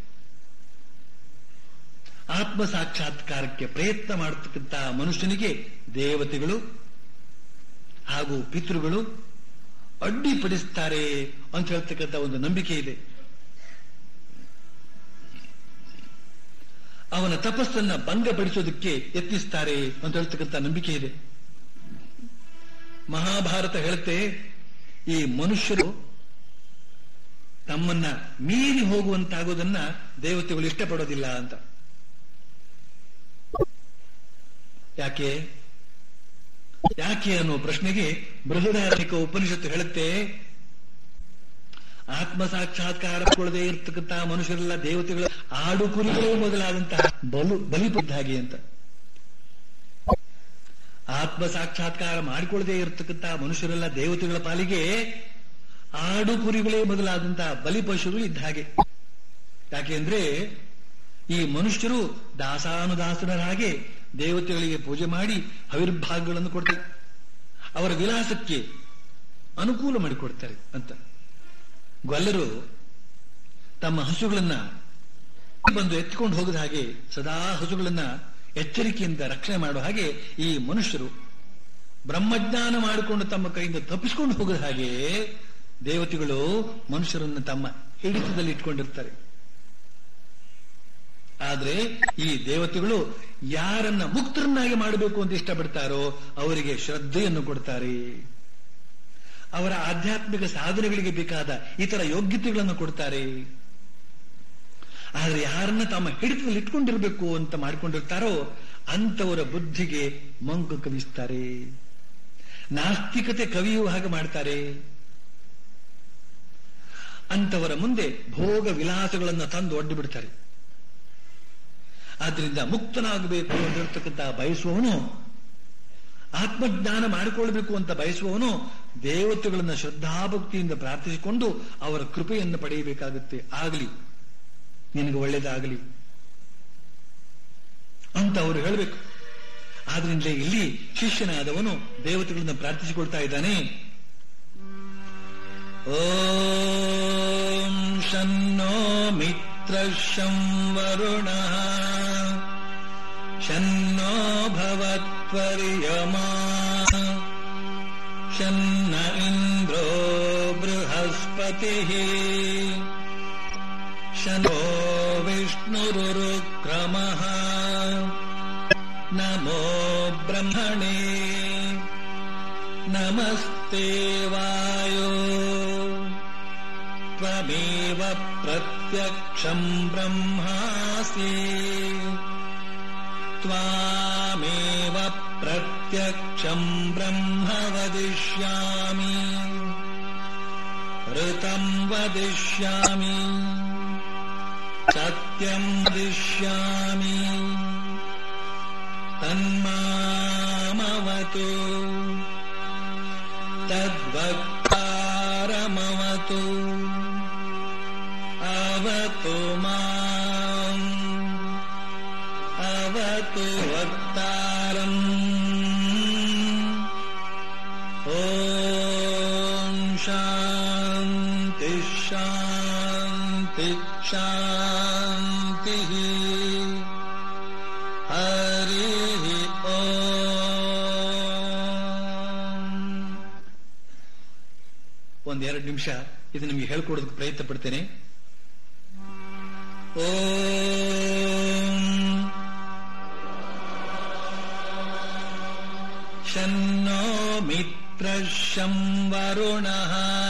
ಆತ್ಮ ಸಾಕ್ಷಾತ್ಕಾರಕ್ಕೆ ಪ್ರಯತ್ನ ಮಾಡತಕ್ಕಂಥ ಮನುಷ್ಯನಿಗೆ ದೇವತೆಗಳು ಹಾಗೂ ಪಿತೃಗಳು ಅಡ್ಡಿಪಡಿಸ್ತಾರೆ ಅಂತ ಹೇಳ್ತಕ್ಕಂಥ ಒಂದು ನಂಬಿಕೆ ಇದೆ. ಅವನ ತಪಸ್ಸನ್ನ ಭಂಗಪಡಿಸೋದಕ್ಕೆ ಯತ್ನಿಸ್ತಾರೆ ಅಂತ ಹೇಳ್ತಕ್ಕಂಥ ನಂಬಿಕೆ ಇದೆ. ಮಹಾಭಾರತ ಹೇಳುತ್ತೆ, ಈ ಮನುಷ್ಯರು ತಮ್ಮನ್ನ ಮೀರಿ ಹೋಗುವಂತಾಗೋದನ್ನ ದೇವತೆಗಳು ಇಷ್ಟಪಡೋದಿಲ್ಲ ಅಂತ. ಯಾಕೆ ಅನ್ನೋ ಪ್ರಶ್ನೆಗೆ ಬೃಹದಾರಣಿಕ ಉಪನಿಷತ್ತು ಹೇಳುತ್ತೆ, ಆತ್ಮ ಸಾಕ್ಷಾತ್ಕಾರಗೊಳ್ಳದೆ ಇರ್ತಕ್ಕಂತಹ ಮನುಷ್ಯರೆಲ್ಲ ದೇವತೆಗಳ ಆಡು ಕುರಿಗಳು ಮೊದಲಾದಂತಹ ಬಲಿಪದ್ದ ಹಾಗೆ ಅಂತ. ಆತ್ಮ ಸಾಕ್ಷಾತ್ಕಾರ ಮಾಡಿಕೊಳ್ಳದೆ ಇರತಕ್ಕಂತಹ ಮನುಷ್ಯರೆಲ್ಲ ದೇವತೆಗಳ ಪಾಲಿಗೆ ಆಡು ಕುರಿಗಳೇ ಮೊದಲಾದಂತಹ ಬಲಿಪಶುಗಳು ಇದ್ದ ಹಾಗೆ. ಯಾಕೆಂದ್ರೆ ಈ ಮನುಷ್ಯರು ದಾಸಾನುದಾಸರ ಹಾಗೆ ದೇವತೆಗಳಿಗೆ ಪೂಜೆ ಮಾಡಿ ಹವಿರ್ಭಾಗಗಳನ್ನು ಕೊಡ್ತಾರೆ, ಅವರ ವಿಲಾಸಕ್ಕೆ ಅನುಕೂಲ ಮಾಡಿಕೊಡ್ತಾರೆ ಅಂತ. ಗೊಲ್ಲರು ತಮ್ಮ ಹಸುಗಳನ್ನ ಬಂದು ಎತ್ತಿಕೊಂಡು ಹೋಗದ ಹಾಗೆ ಸದಾ ಹಸುಗಳನ್ನ ಎಚ್ಚರಿಕೆಯಿಂದ ರಕ್ಷಣೆ ಮಾಡುವ ಹಾಗೆ ಈ ಮನುಷ್ಯರು ಬ್ರಹ್ಮಜ್ಞಾನ ಮಾಡಿಕೊಂಡು ತಮ್ಮ ಕೈಯಿಂದ ತಪ್ಪಿಸಿಕೊಂಡು ಹೋಗದ ಹಾಗೆ ದೇವತೆಗಳು ಮನುಷ್ಯರನ್ನು ತಮ್ಮ ಹಿಡಿತದಲ್ಲಿ ಇಟ್ಕೊಂಡಿರ್ತಾರೆ. ಆದ್ರೆ ಈ ದೇವತೆಗಳು ಯಾರನ್ನ ಮುಕ್ತರನ್ನಾಗಿ ಮಾಡಬೇಕು ಅಂತ ಇಷ್ಟಪಡ್ತಾರೋ ಅವರಿಗೆ ಶ್ರದ್ಧೆಯನ್ನು ಕೊಡ್ತಾರೆ. ಅವರ ಆಧ್ಯಾತ್ಮಿಕ ಸಾಧನೆಗಳಿಗೆ ಬೇಕಾದ ಇತರ ಯೋಗ್ಯತೆಗಳನ್ನು ಕೊಡ್ತಾರೆ. ಆದ್ರೆ ಯಾರನ್ನ ತಮ್ಮ ಹಿಡಿತದಲ್ಲಿ ಇಟ್ಕೊಂಡಿರ್ಬೇಕು ಅಂತ ಮಾಡಿಕೊಂಡಿರ್ತಾರೋ ಅಂತವರ ಬುದ್ಧಿಗೆ ಮಂಕು ಕವಿಸ್ತಾರೆ, ನಾಸ್ತಿಕತೆ ಕವಿಯುವ ಹಾಗೆ ಮಾಡ್ತಾರೆ. ಅಂತವರ ಮುಂದೆ ಭೋಗ ವಿಲಾಸಗಳನ್ನು ತಂದು ಒಡ್ಡು ಬಿಡ್ತಾರೆ. ಆದ್ರಿಂದ ಮುಕ್ತನಾಗಬೇಕು ಅಂತಿರ್ತಕ್ಕಂಥ ಬಯಸುವವನು, ಆತ್ಮಜ್ಞಾನ ಮಾಡಿಕೊಳ್ಬೇಕು ಅಂತ ಬಯಸುವವನು ದೇವತೆಗಳನ್ನು ಶ್ರದ್ಧಾಭಕ್ತಿಯಿಂದ ಪ್ರಾರ್ಥಿಸಿಕೊಂಡು ಅವರ ಕೃಪೆಯನ್ನು ಪಡೆಯಬೇಕಾಗುತ್ತೆ. ಆಗಲಿ, ನಿನಗೆ ಒಳ್ಳೇದಾಗಲಿ ಅಂತ ಅವರು ಹೇಳಬೇಕು. ಆದ್ರಿಂದಲೇ ಇಲ್ಲಿ ಶಿಷ್ಯನಾದವನು ದೇವತೆಗಳನ್ನು ಪ್ರಾರ್ಥಿಸಿಕೊಳ್ತಾ ಇದ್ದಾನೆ. ಓಂ ಶನ್ನೋ ಮಿತ್ರ ಶಂ ವರುಣಃ ಶನ್ನೋ ಭವತ್ವರ್ಯಮಾ ಶನ್ನ ಇಂದ್ರೋ ಬೃಹಸ್ಪತಿಃ ಶನ್ನೋ ವಿಷ್ಣುರುರುಕ್ರಮಃ ನಮೋ ಬ್ರಹ್ಮಣೇ ನಮಸ್ತೆ ವಾಯೋ ತ್ವಮೇವ ಪ್ರತ್ಯಕ್ಷಂ ಬ್ರಹ್ಮಾಸಿ ತ್ವಾಮೇವ ಪ್ರತ್ಯಕ್ಷಂ ಬ್ರಹ್ಮ ವದಿಷ್ಯಾಮಿ ಋತಂ ವದಿಷ್ಯಾಮಿ ಸತ್ಯಂ ವದಿಷ್ಯಾಮಿ ತನ್ಮಾಮವತು ತದ್ವಕ್ತಾರಮವತು ಅವತು ಮಾಂ ಅವತು ವಕ್ತಾರಂ. ಓಂ ಶಾಂತಿ ಶಾಂತಿ ಶಾಂತಿ. ಹರಿ ಓಂ. ಒಂದೆರಡು ನಿಮಿಷ ಇದು ನಿಮಗೆ ಹೇಳ್ಕೊಡೋದಕ್ಕೆ ಪ್ರಯತ್ನ ಪಡ್ತೇನೆ. ಓಂ ಶನ್ನೋ ಮಿತ್ರ ಶಂ ವರುಣಃ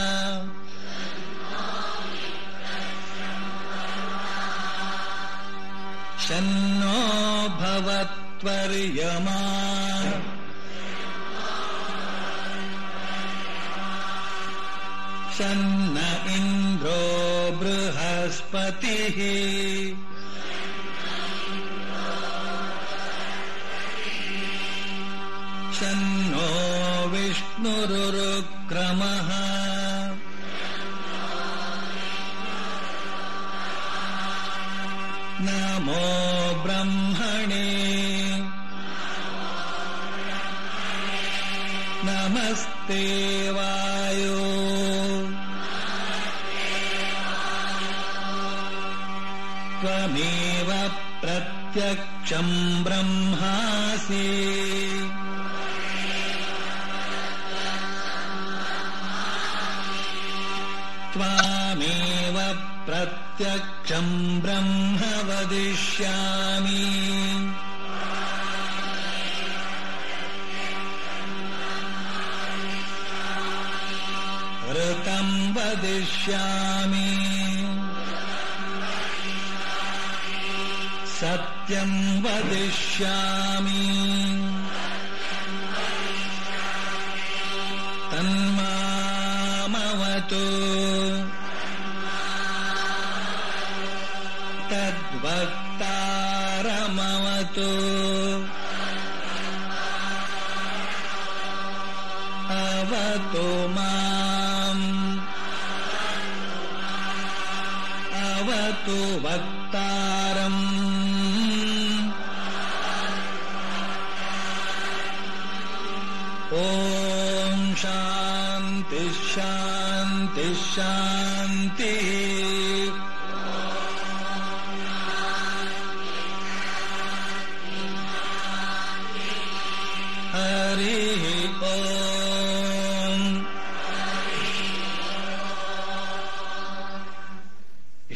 ಶನ್ನೋ ಭವತ್ವರ್ಯಮಾ ಶನ್ನ ಇಂದ್ರೋ ಬೃಹಸ್ಪತಿಃ ಶನ್ನೋ ವಿಷ್ಣುರುರುಕ್ರಮಃ ನಮೋ ಬ್ರಹ್ಮಣೇ ನಮಸ್ತೆ ವಾಯೋ ತ್ವಮೇವ ಪ್ರತ್ಯಕ್ಷಂ ಬ್ರಹ್ಮಾಸಿ ತ್ವಾಮೇವ ಪ್ರತ್ಯಕ್ಷಂ ಬ್ರಹ್ಮ ವದಿಷ್ಯಾಮಿ ಋತಂ ವದಿಷ್ಯಾಮಿ ಸತ್ಯಂ ವದಿಷ್ಯಾಮಿ ತನ್ಮಾಮವತು ತದ್ವಕ್ತಾರಮವತು ಅವತು ಮಾಂ ಅವತು ವಕ್ತಾರಂ. ಓಂ ಶಾಂತಿ ಶಾಂತಿ ಶಾಂತಿ.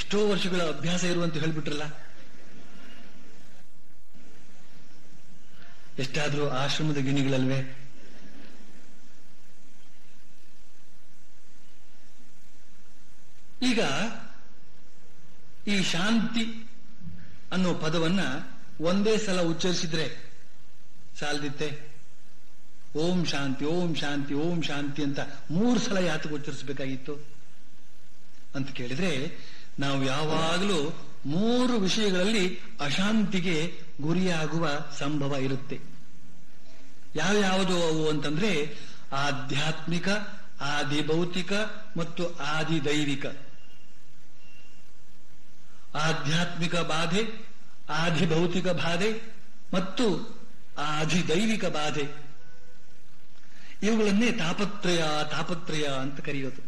ಎಷ್ಟೋ ವರ್ಷಗಳ ಅಭ್ಯಾಸ ಇರುವಂತ ಹೇಳ್ಬಿಟ್ರಲ್ಲ. ಎಷ್ಟಾದ್ರೂ ಆಶ್ರಮದ ಗಿಣಿಗಳಲ್ವೇ? ಈಗ ಈ ಶಾಂತಿ ಅನ್ನೋ ಪದವನ್ನ ಒಂದೇ ಸಲ ಉಚ್ಚರಿಸಿದ್ರೆ ಸಾಲದಿತ್ತೆ? ಓಂ ಶಾಂತಿ ಓಂ ಶಾಂತಿ ಓಂ ಶಾಂತಿ ಅಂತ 3 ಸಲ ಯಾತಕ್ಕೆ ಉಚ್ಚರಿಸಬೇಕಾಗಿತ್ತು ಅಂತ ಕೇಳಿದ್ರೆ, ನಾವು ಯಾವಾಗಲೂ 3 ವಿಷಯಗಳಲ್ಲಿ ಅಶಾಂತಿಗೆ ಗುರಿಯಾಗುವ ಸಂಭವ ಇರುತ್ತೆ. ಯಾವ್ಯಾವುದು ಅವು ಅಂತಂದ್ರೆ ಆಧ್ಯಾತ್ಮಿಕ, ಆದಿಭೌತಿಕ ಮತ್ತು ಆದಿದೈವಿಕ. ಆಧ್ಯಾತ್ಮಿಕ ಬಾಧೆ, ಆದಿಭೌತಿಕ ಬಾಧೆ ಮತ್ತು ಆದಿದೈವಿಕ ಬಾಧೆ, ಇವುಗಳನ್ನೇ ತಾಪತ್ರಯ ಅಂತ ಕರೆಯೋದು.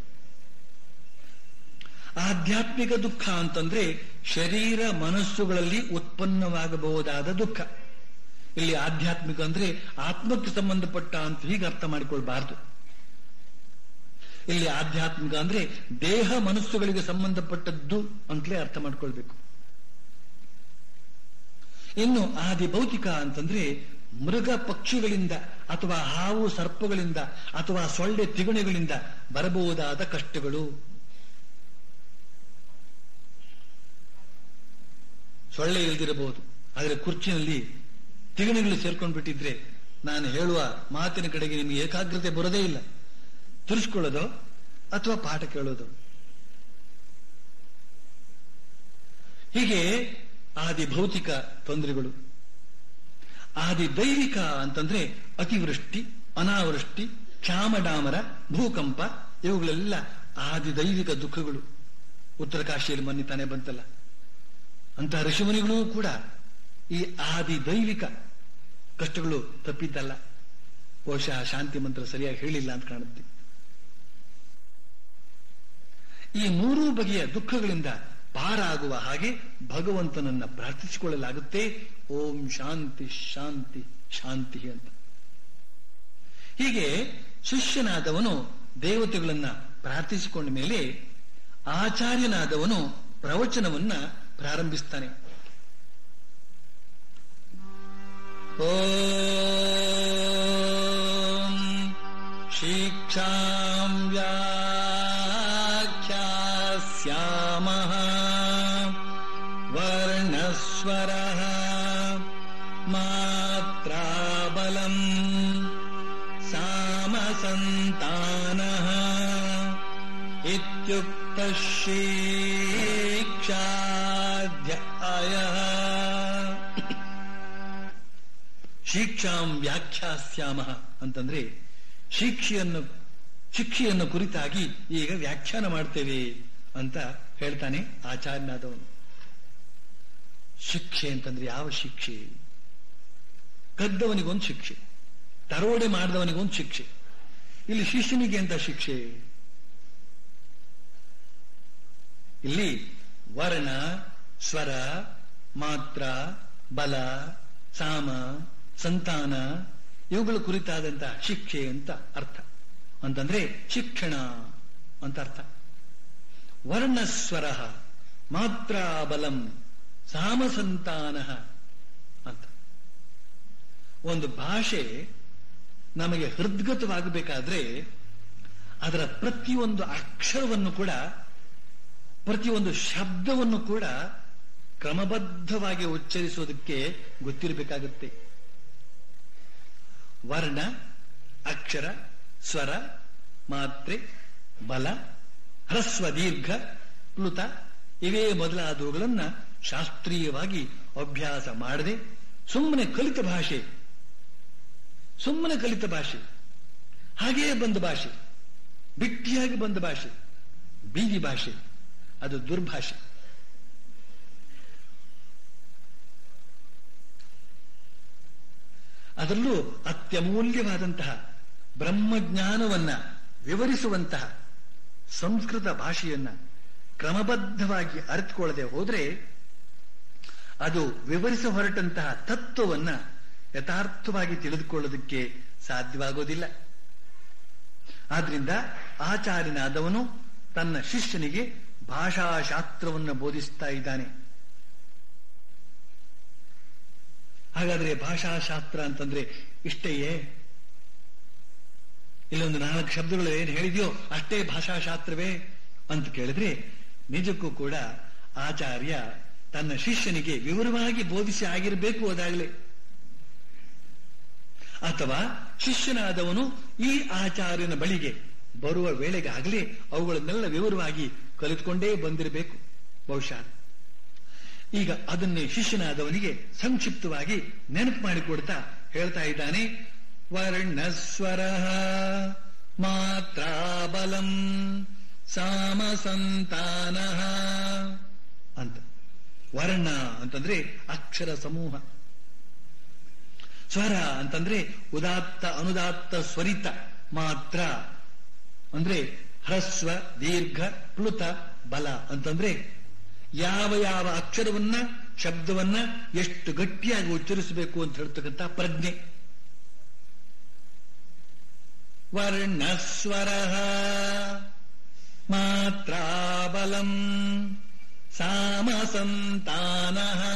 ಆಧ್ಯಾತ್ಮಿಕ ದುಃಖ ಅಂತಂದ್ರೆ ಶರೀರ ಮನಸ್ಸುಗಳಲ್ಲಿ ಉತ್ಪನ್ನವಾಗಬಹುದಾದ ದುಃಖ. ಇಲ್ಲಿ ಆಧ್ಯಾತ್ಮಿಕ ಅಂದ್ರೆ ಆತ್ಮಕ್ಕೆ ಸಂಬಂಧಪಟ್ಟ ಅಂತ ಹೀಗೆ ಅರ್ಥ ಮಾಡಿಕೊಳ್ಬಾರ್ದು. ಇಲ್ಲಿ ಆಧ್ಯಾತ್ಮಿಕ ಅಂದ್ರೆ ದೇಹ ಮನಸ್ಸುಗಳಿಗೆ ಸಂಬಂಧಪಟ್ಟದ್ದು ಅಂತಲೇ ಅರ್ಥ ಮಾಡ್ಕೊಳ್ಬೇಕು. ಇನ್ನು ಆದಿಭೌತಿಕ ಅಂತಂದ್ರೆ ಮೃಗ ಪಕ್ಷಿಗಳಿಂದ ಅಥವಾ ಹಾವು ಸರ್ಪಗಳಿಂದ ಅಥವಾ ಸೊಳ್ಳೆ ತಿಗಣೆಗಳಿಂದ ಬರಬಹುದಾದ ಕಷ್ಟಗಳು. ಸೊಳ್ಳೆ ಇಲ್ದಿರಬಹುದು, ಆದರೆ ಕುರ್ಚಿನಲ್ಲಿ ತಿಗಣೆಗಳು ಸೇರ್ಕೊಂಡ್ಬಿಟ್ಟಿದ್ರೆ ನಾನು ಹೇಳುವ ಮಾತಿನ ಕಡೆಗೆ ನಿಮಗೆ ಏಕಾಗ್ರತೆ ಬರೋದೇ ಇಲ್ಲ. ತುರಿಸ್ಕೊಳ್ಳೋದು ಅಥವಾ ಪಾಠ ಕೇಳೋದು. ಹೀಗೆ ಆದಿಭೌತಿಕ ತೊಂದರೆಗಳು. ಆದಿದೈವಿಕ ಅಂತಂದ್ರೆ ಅತಿವೃಷ್ಟಿ, ಅನಾವೃಷ್ಟಿ, ಕ್ಷಾಮಡಾಮರ, ಭೂಕಂಪ, ಇವುಗಳೆಲ್ಲ ಆದಿದೈವಿಕ ದುಃಖಗಳು. ಉತ್ತರ ಕಾಶಿಯಲ್ಲಿ ಮೊನ್ನೆ ತಾನೇ ಬಂತಲ್ಲ, ಅಂತ ಋಷಿಮುನಿಗಳು ಕೂಡ ಈ ಆದಿದೈವಿಕ ಕಷ್ಟಗಳು ತಪ್ಪಿದ್ದಲ್ಲ. ಬಹುಶಃ ಶಾಂತಿ ಮಂತ್ರ ಸರಿಯಾಗಿ ಹೇಳಿಲ್ಲ ಅಂತ ಕಾಣುತ್ತೆ. ಈ 3 ಬಗೆಯ ದುಃಖಗಳಿಂದ ಪಾರಾಗುವ ಹಾಗೆ ಭಗವಂತನನ್ನ ಪ್ರಾರ್ಥಿಸಿಕೊಳ್ಳಲಾಗುತ್ತೆ. ಓಂ ಶಾಂತಿ ಶಾಂತಿ ಶಾಂತಿ ಅಂತ. ಹೀಗೆ ಶಿಷ್ಯನಾದವನು ದೇವತೆಗಳನ್ನ ಪ್ರಾರ್ಥಿಸಿಕೊಂಡ ಮೇಲೆ ಆಚಾರ್ಯನಾದವನು ಪ್ರವಚನವನ್ನ ಪ್ರಾರಂಭಿಸ್ತಾನೆ. ಓಂ ಶಿಕ್ಷಾಂ ವ್ಯಾಖ್ಯಾಸ್ಯಾಮಃ ವರ್ಣಸ್ವರಃ ಮಾತ್ರಾಬಲಂ ಸಾಮಸಂತಾನಃ ಇತ್ಯುಕ್ತಃ ಶಿಕ್ಷಾಧ್ಯಾಯಃ. ಶಿಕ್ಷಾಂ ವ್ಯಾಖ್ಯಾಸ್ಯಾಮಃ ಅಂತಂದ್ರೆ ಶಿಕ್ಷೆಯನ್ನು ಕುರಿತಾಗಿ ಈಗ ವ್ಯಾಖ್ಯಾನ ಮಾಡ್ತೇವೆ ಅಂತ ಹೇಳ್ತಾನೆ ಆಚಾರ್ಯನಾದವನು. ಶಿಕ್ಷೆ ಅಂತಂದ್ರೆ ಯಾವ ಶಿಕ್ಷೆ? ಕದ್ದವನಿಗೊಂದು ಶಿಕ್ಷೆ, ದರೋಡೆ ಮಾಡಿದವನಿಗೊಂದು ಶಿಕ್ಷೆ. ಇಲ್ಲಿ ಶಿಷ್ಯನಿಗೆ ಅಂತ ಶಿಕ್ಷೆ? ಇಲ್ಲಿ ವರ್ಣ, ಸ್ವರ, ಮಾತ್ರ, ಬಲ, ಸಾಮ, ಸಂತಾನ ಇವುಗಳ ಕುರಿತಾದಂತಹ ಶಿಕ್ಷೆ ಅಂತ ಅರ್ಥ. ಅಂತಂದ್ರೆ ಶಿಕ್ಷಣ ಅಂತ ಅರ್ಥ. ವರ್ಣಸ್ವರ, ಮಾತ್ರ ಬಲಂ, ಸಾಮ ಸಂತಾನ ಅಂತ. ಒಂದು ಭಾಷೆ ನಮಗೆ ಹೃದ್ಗತವಾಗಬೇಕಾದ್ರೆ ಅದರ ಪ್ರತಿಯೊಂದು ಅಕ್ಷರವನ್ನು ಕೂಡ, ಪ್ರತಿಯೊಂದು ಶಬ್ದವನ್ನು ಕೂಡ ಕ್ರಮಬದ್ಧವಾಗಿ ಉಚ್ಚರಿಸೋದಕ್ಕೆ ಗೊತ್ತಿರಬೇಕಾಗುತ್ತೆ. ವರ್ಣ, ಅಕ್ಷರ, ಸ್ವರ, ಮಾತ್ರೆ, ಬಲ, ಹ್ರಸ್ವ, ದೀರ್ಘ, ಪ್ಲುತ ಇವೇ ಮೊದಲಾದವುಗಳನ್ನ ಶಾಸ್ತ್ರೀಯವಾಗಿ ಅಭ್ಯಾಸ ಮಾಡದೆ ಸುಮ್ಮನೆ ಕಲಿತ ಭಾಷೆ, ಹಾಗೆಯೇ ಬಂದ ಭಾಷೆ, ಬಿಟ್ಟಿಯಾಗಿ ಬಂದ ಭಾಷೆ, ಬೀದಿ ಭಾಷೆ, ಅದು ದುರ್ಭಾಷೆ. ಅದರಲ್ಲೂ ಅತ್ಯಮೂಲ್ಯವಾದಂತಹ ಬ್ರಹ್ಮಜ್ಞಾನವನ್ನ ವಿವರಿಸುವಂತಹ ಸಂಸ್ಕೃತ ಭಾಷೆಯನ್ನ ಕ್ರಮಬದ್ಧವಾಗಿ ಅರಿತುಕೊಳ್ಳದೆ ಹೋದ್ರೆ ಅದು ವಿವರಿಸ ಹೊರಟಂತಹ ತತ್ವವನ್ನ ಯಥಾರ್ಥವಾಗಿ ತಿಳಿದುಕೊಳ್ಳೋದಕ್ಕೆ ಸಾಧ್ಯವಾಗೋದಿಲ್ಲ. ಆದ್ರಿಂದ ಆಚಾರ್ಯನಾದವನು ತನ್ನ ಶಿಷ್ಯನಿಗೆ ಭಾಷಾಶಾಸ್ತ್ರವನ್ನು ಬೋಧಿಸ್ತಾ ಇದ್ದಾನೆ. ಹಾಗಾದ್ರೆ ಭಾಷಾಶಾಸ್ತ್ರ ಅಂತಂದ್ರೆ ಇಷ್ಟೆಯೇ? ಇಲ್ಲೊಂದು 4 ಶಬ್ದಗಳು ಏನು ಹೇಳಿದೆಯೋ ಅಷ್ಟೇ ಭಾಷಾಶಾಸ್ತ್ರವೇ ಅಂತ ಕೇಳಿದ್ರೆ, ನಿಜಕ್ಕೂ ಕೂಡ ಆಚಾರ್ಯ ತನ್ನ ಶಿಷ್ಯನಿಗೆ ವಿವರವಾಗಿ ಬೋಧಿಸಿ ಆಗಿರಬೇಕು ಅದಾಗಲೇ. ಅಥವಾ ಶಿಷ್ಯನಾದವನು ಈ ಆಚಾರ್ಯನ ಬಳಿಗೆ ಬರುವ ವೇಳೆಗೆ ಆಗಲೇ ಅವುಗಳನ್ನೆಲ್ಲ ವಿವರವಾಗಿ ಕಲಿತುಕೊಂಡೇ ಬಂದಿರಬೇಕು ಬಹುಶಃ. ಈಗ ಅದನ್ನೇ ಶಿಷ್ಯನಾದವನಿಗೆ ಸಂಕ್ಷಿಪ್ತವಾಗಿ ನೆನಪು ಮಾಡಿಕೊಡ್ತಾ ಹೇಳ್ತಾ ಇದ್ದಾನೆ. ವರ್ಣಸ್ವರ ಮಾತ್ರಾಬಲಂ ಸಾಮಸಂತಾನ ಅಂತ. ವರ್ಣ ಅಂತಂದ್ರೆ ಅಕ್ಷರ ಸಮೂಹ, ಸ್ವರ ಅಂತಂದ್ರೆ ಉದಾತ್ತ ಅನುದಾತ್ತ ಸ್ವರಿತ, ಮಾತ್ರ ಅಂದ್ರೆ ಹ್ರಸ್ವ ದೀರ್ಘ ಪ್ಲುತ ಬಲ ಅಂತಂದ್ರೆ ಯಾವ ಯಾವ ಅಕ್ಷರವನ್ನ ಶಬ್ದವನ್ನ ಎಷ್ಟು ಗಟ್ಟಿಯಾಗಿ ಉಚ್ಚರಿಸಬೇಕು ಅಂತ ಹೇಳ್ತಕ್ಕಂಥ ಪ್ರಜ್ಞೆ. ವರ್ಣಸ್ವರ ಮಾತ್ರಾಬಲಂ ಸಾಮಸಂತಾನ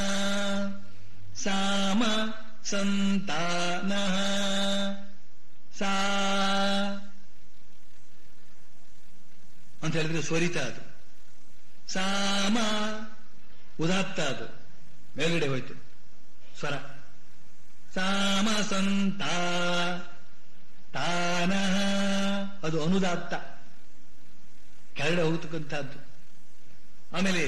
ಸಾಮ ಸಂತಾನ ಸಾ ಅಂತ ಹೇಳಿದ್ರೆ ಸ್ವರಿತ, ಅದು ಸಾಮ ಉದಾತ್ತ, ಅದು ಮೇಲ್ಗಡೆ ಹೋಯ್ತು ಸ್ವರ. ಸಾಮ ಸಂತ ತಾನ ಅದು ಅನುದಾತ್ತ, ಕೆಳಗಡೆ ಹೋಗ್ತಕ್ಕಂಥದ್ದು. ಆಮೇಲೆ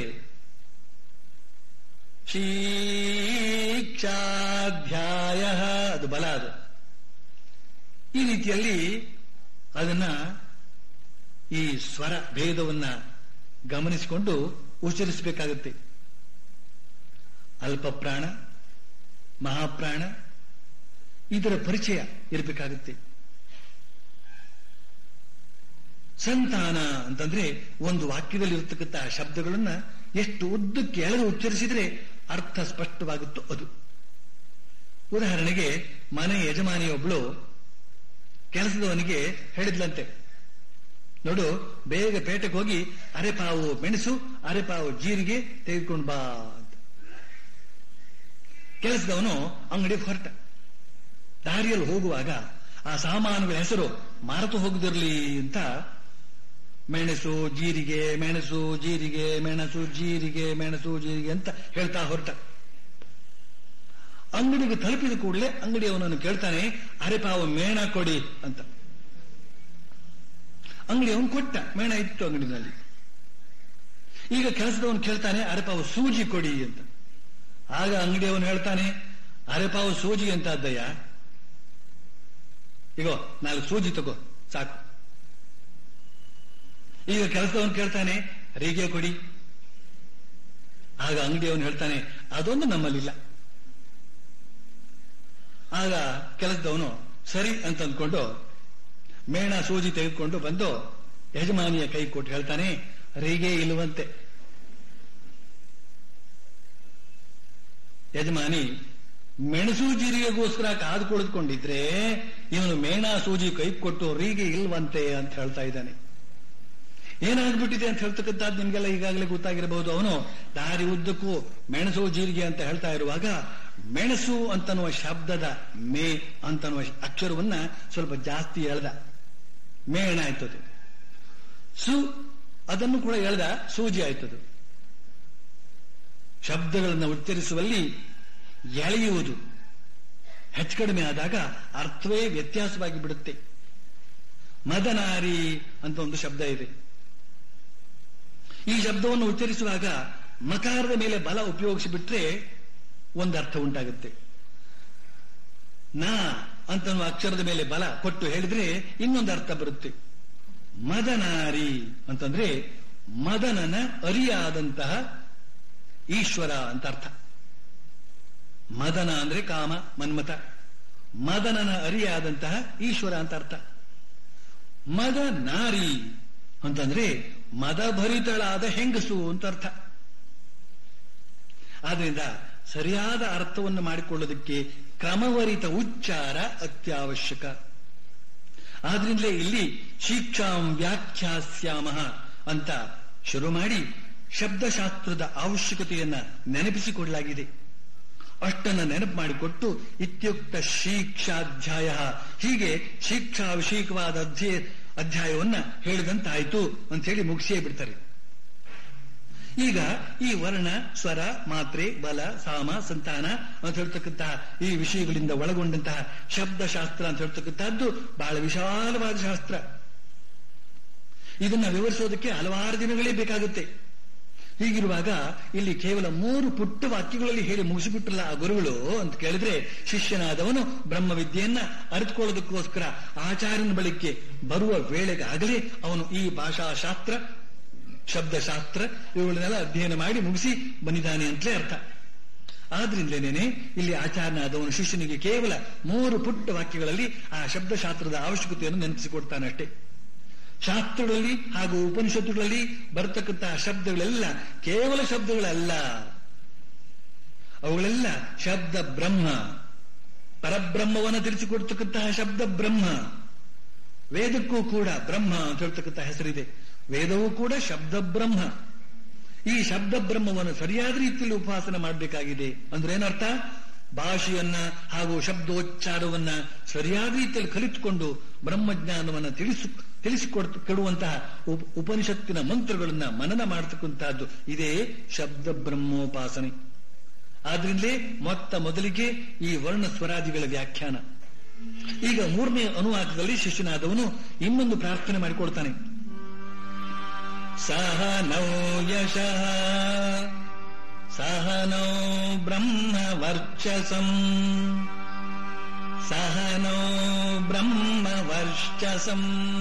ಶಿಕ್ಷಾಧ್ಯಾಯ ಅದು ಬಲ, ಅದು. ಈ ರೀತಿಯಲ್ಲಿ ಅದನ್ನ ಈ ಸ್ವರ ಭೇದವನ್ನ ಗಮನಿಸಿಕೊಂಡು ಉಚ್ಚರಿಸಬೇಕಾಗುತ್ತೆ. ಅಲ್ಪ ಪ್ರಾಣ, ಮಹಾಪ್ರಾಣ, ಇದರ ಪರಿಚಯ ಇರಬೇಕಾಗುತ್ತೆ. ಸಂತಾನ ಅಂತಂದ್ರೆ ಒಂದು ವಾಕ್ಯದಲ್ಲಿ ಇರತಕ್ಕಂತಹ ಶಬ್ದಗಳನ್ನ ಎಷ್ಟು ಉದ್ದಕ್ಕೆ ಎಳೆದು ಉಚ್ಚರಿಸಿದ್ರೆ ಅರ್ಥ ಸ್ಪಷ್ಟವಾಗುತ್ತೋ ಅದು. ಉದಾಹರಣೆಗೆ, ಮನೆ ಯಜಮಾನಿಯೊಬ್ಳು ಕೆಲಸದವನಿಗೆ ಹೇಳಿದ್ಲಂತೆ, ನೋಡು ಬೇಗ ಪೇಟೆಗೆ ಹೋಗಿ ಅರೆಪಾವು ಮೆಣಸು ಅರೆಪಾವು ಜೀರಿಗೆ ತೆಗೆದುಕೊಂಡು ಬಾ ಅಂತ. ಕೆಲಸದವನು ಅಂಗಡಿಗೆ ಹೊರಟ. ದಾರಿಯಲ್ಲಿ ಹೋಗುವಾಗ ಆ ಸಾಮಾನುಗಳ ಹೆಸರು ಮಾರತು ಹೋಗದಿರಲಿ ಅಂತ ಮೆಣಸು ಜೀರಿಗೆ ಮೆಣಸು ಜೀರಿಗೆ ಮೆಣಸು ಜೀರಿಗೆ ಮೆಣಸು ಜೀರಿಗೆ ಅಂತ ಹೇಳ್ತಾ ಹೊರಟ. ಅಂಗಡಿಗೆ ತಲುಪಿದ ಕೂಡಲೇ ಅಂಗಡಿಯವನನ್ನು ಕೇಳ್ತಾನೆ, ಅರೆಪಾವು ಮೇಣ ಕೊಡಿ ಅಂತ. ಅಂಗಡಿಯವನು ಕೊಟ್ಟ, ಮೇಣ ಇತ್ತು ಅಂಗಡಿನಲ್ಲಿ. ಈಗ ಕೆಲಸದವನು ಕೇಳ್ತಾನೆ, ಅರೆಪಾವು ಸೂಜಿ ಕೊಡಿ ಅಂತ. ಆಗ ಅಂಗಡಿಯವನು ಹೇಳ್ತಾನೆ, ಅರೆಪಾವು ಸೂಜಿ ಅಂತ ಅದ್ದಯ್ಯ, ಈಗ 4 ಸೂಜಿ ತಗೋ ಸಾಕು. ಈಗ ಕೆಲಸದವನು ಕೇಳ್ತಾನೆ, ರೀಗೆ ಕೊಡಿ. ಆಗ ಅಂಗಡಿಯವನು ಹೇಳ್ತಾನೆ, ಅದೊಂದು ನಮ್ಮಲ್ಲಿಲ್ಲ. ಆಗ ಕೆಲಸದವನು ಸರಿ ಅಂತ ಅಂದ್ಕೊಂಡು ಮೇಣ ಸೂಜಿ ತೆಗೆದುಕೊಂಡು ಬಂದು ಯಜಮಾನಿಯ ಕೈ ಕೊಟ್ಟು ಹೇಳ್ತಾನೆ, ರೀಗೆ ಇಲ್ಲವಂತೆ. ಯಜಮಾನಿ ಮೆಣಸು ಜೀರಿಗೆಗೋಸ್ಕರ ಕಾದು ಕುಳಿದುಕೊಂಡಿದ್ರೆ ಇವನು ಮೇಣ ಸೂಜಿ ಕೈ ಕೊಟ್ಟು ರೀಗೆ ಇಲ್ವಂತೆ ಅಂತ ಹೇಳ್ತಾ ಇದ್ದಾನೆ. ಏನಾಗ್ಬಿಟ್ಟಿದೆ ಅಂತ ಹೇಳ್ತಕ್ಕಂಥದ್ದು ನಿಮ್ಗೆಲ್ಲ ಈಗಾಗಲೇ ಗೊತ್ತಾಗಿರಬಹುದು. ಅವನು ದಾರಿ ಉದ್ದಕ್ಕೂ ಮೆಣಸು ಜೀರಿಗೆ ಅಂತ ಹೇಳ್ತಾ ಇರುವಾಗ ಮೆಣಸು ಅಂತನ್ನುವ ಶಬ್ದದ ಮೇ ಅಂತನ್ನುವ ಅಕ್ಷರವನ್ನ ಸ್ವಲ್ಪ ಜಾಸ್ತಿ ಎಳೆದ, ಮೇಣ ಆಯ್ತದು. ಸು ಅದನ್ನು ಕೂಡ ಎಳೆದ, ಸೂಜಿ ಆಯ್ತದು. ಶಬ್ದಗಳನ್ನು ಉಚ್ಚರಿಸುವಲ್ಲಿ ಎಳೆಯುವುದು ಹೆಚ್ಚು ಕಡಿಮೆ ಆದಾಗ ಅರ್ಥವೇ ವ್ಯತ್ಯಾಸವಾಗಿ ಬಿಡುತ್ತೆ. ಮದನಾರಿ ಅಂತ ಒಂದು ಶಬ್ದ ಇದೆ. ಈ ಶಬ್ದವನ್ನು ಉಚ್ಚರಿಸುವಾಗ ಮಕಾರದ ಮೇಲೆ ಬಲ ಉಪಯೋಗಿಸಿಬಿಟ್ರೆ ಒಂದು ಅರ್ಥ ಉಂಟಾಗುತ್ತೆ. ನಾ ಅಂತ ಅಕ್ಷರದ ಮೇಲೆ ಬಲ ಕೊಟ್ಟು ಹೇಳಿದ್ರೆ ಇನ್ನೊಂದು ಅರ್ಥ ಬರುತ್ತೆ. ಮದನಾರಿ ಅಂತಂದ್ರೆ ಮದನನ ಅರಿಯಾದಂತಹ ಈಶ್ವರ ಅಂತ ಅರ್ಥ. ಮದನ ಅಂದ್ರೆ ಕಾಮ ಮನ್ಮಥ, ಮದನನ ಅರಿಯಾದಂತಹ ಈಶ್ವರ ಅಂತ ಅರ್ಥ. ಮದ ನಾರಿ ಅಂತಂದ್ರೆ ಮದಭರಿತಳಾದ ಹೆಂಗಸು ಅಂತ ಅರ್ಥ. ಆದ್ರಿಂದ ಸರಿಯಾದ ಅರ್ಥವನ್ನು ಮಾಡಿಕೊಳ್ಳೋದಕ್ಕೆ ಕ್ರಮವರಿತ ಉಚ್ಚಾರ ಅತ್ಯವಶ್ಯಕ. ಆದ್ರಿಂದಲೇ ಇಲ್ಲಿ ಶಿಕ್ಷಾಂ ವ್ಯಾಖ್ಯಾಸ್ಯಾಮಃ ಅಂತ ಶುರು ಮಾಡಿ ಶಬ್ದಶಾಸ್ತ್ರದ ಅವಶ್ಯಕತೆಯನ್ನ ನೆನಪಿಸಿಕೊಡಲಾಗಿದೆ. ಅಷ್ಟನ್ನ ನೆನಪು ಮಾಡಿಕೊಟ್ಟು ಇತ್ಯುಕ್ತ ಶಿಕ್ಷಾಧ್ಯಾಯ, ಹೀಗೆ ಶಿಕ್ಷಾ ವಿಷಯಕವಾದ ಅಧ್ಯಾಯವನ್ನ ಹೇಳಿದಂತಾಯ್ತು ಅಂತ ಹೇಳಿ ಮುಗಿಸೇ ಬಿಡ್ತಾರೆ. ಈಗ ಈ ವರ್ಣ, ಸ್ವರ, ಮಾತ್ರೆ, ಬಲ, ಸಾಮ, ಸಂತಾನ ಅಂತ ಹೇಳ್ತಕ್ಕಂತಹ ಈ ವಿಷಯಗಳಿಂದ ಒಳಗೊಂಡಂತಹ ಶಬ್ದಶಾಸ್ತ್ರ ಅಂತ ಹೇಳ್ತಕ್ಕಂತಹದ್ದು ಬಹಳ ವಿಶಾಲವಾದ ಶಾಸ್ತ್ರ. ಇದನ್ನ ವಿವರಿಸೋದಕ್ಕೆ ಹಲವಾರು ದಿನಗಳೇ ಬೇಕಾಗುತ್ತೆ. ಹೀಗಿರುವಾಗ ಇಲ್ಲಿ ಕೇವಲ 3 ಪುಟ್ಟ ವಾಕ್ಯಗಳಲ್ಲಿ ಹೇಳಿ ಮುಗಿಸಿಬಿಟ್ರಲ್ಲ ಆ ಗುರುಗಳು ಅಂತ ಕೇಳಿದ್ರೆ, ಶಿಷ್ಯನಾದವನು ಬ್ರಹ್ಮವಿದ್ಯೆಯನ್ನ ಅರಿತುಕೊಳ್ಳೋದಕ್ಕೋಸ್ಕರ ಆಚಾರ್ಯನ ಬಳಿಗೆ ಬರುವ ವೇಳೆಗಾಗಲೇ ಅವನು ಈ ಭಾಷಾಶಾಸ್ತ್ರ, ಶಬ್ದಶಾಸ್ತ್ರ ಇವುಗಳನ್ನೆಲ್ಲ ಅಧ್ಯಯನ ಮಾಡಿ ಮುಗಿಸಿ ಬಂದಿದ್ದಾನೆ ಅಂತಲೇ ಅರ್ಥ. ಆದ್ರಿಂದಲೇನೆ ಇಲ್ಲಿ ಆಚಾರ್ಯನಾದವನು ಶಿಷ್ಯನಿಗೆ ಕೇವಲ 3 ಪುಟ್ಟ ವಾಕ್ಯಗಳಲ್ಲಿ ಆ ಶಬ್ದಶಾಸ್ತ್ರದ ಅವಶ್ಯಕತೆಯನ್ನು ನೆನಪಿಸಿಕೊಡ್ತಾನಷ್ಟೇ. ಶಾಸ್ತ್ರಗಳಲ್ಲಿ ಹಾಗೂ ಉಪನಿಷತ್ತುಗಳಲ್ಲಿ ಬರತಕ್ಕಂತಹ ಶಬ್ದಗಳೆಲ್ಲ ಕೇವಲ ಶಬ್ದಗಳಲ್ಲ, ಅವುಗಳೆಲ್ಲ ಶಬ್ದ ಬ್ರಹ್ಮ, ಪರಬ್ರಹ್ಮವನ್ನು ತಿಳಿಸಿಕೊಡ್ತಕ್ಕಂತಹ ಶಬ್ದ ಬ್ರಹ್ಮ. ವೇದಕ್ಕೂ ಕೂಡ ಬ್ರಹ್ಮ ಅಂತ ಹೇಳ್ತಕ್ಕಂತಹ ಹೆಸರಿದೆ. ವೇದವೂ ಕೂಡ ಶಬ್ದ ಬ್ರಹ್ಮ. ಈ ಶಬ್ದ ಬ್ರಹ್ಮವನ್ನು ಸರಿಯಾದ ರೀತಿಯಲ್ಲಿ ಉಪಾಸನೆ ಮಾಡಬೇಕಾಗಿದೆ. ಅಂದ್ರೆ ಏನರ್ಥ? ಭಾಷೆಯನ್ನ ಹಾಗೂ ಶಬ್ದೋಚ್ಚಾರವನ್ನ ಸರಿಯಾದ ರೀತಿಯಲ್ಲಿ ಕಲಿತುಕೊಂಡು ಬ್ರಹ್ಮಜ್ಞಾನವನ್ನ ತಿಳಿಸಿಕೊಡುವಂತಹ ಉಪನಿಷತ್ತಿನ ಮಂತ್ರಗಳನ್ನ ಮನನ ಮಾಡತಕ್ಕಂತಹದ್ದು ಇದೇ ಶಬ್ದ ಬ್ರಹ್ಮೋಪಾಸನೆ. ಆದ್ರಿಂದಲೇ ಮೊದಲಿಗೆ ಈ ವರ್ಣ ಸ್ವರಾದಿಗಳ ವ್ಯಾಖ್ಯಾನ. ಈಗ 3ನೇ ಅನುವಾದದಲ್ಲಿ ಶಿಷ್ಯನಾದವನು ಇನ್ನೊಂದು ಪ್ರಾರ್ಥನೆ ಮಾಡಿಕೊಳ್ತಾನೆ. ಸಹ ನೌ ಯಶಃ ಸಹ ನೌ ಬ್ರಹ್ಮ ವರ್ಚಸಂ ಸಹ ನೌ ಬ್ರಹ್ಮ ವರ್ಚಸಂ.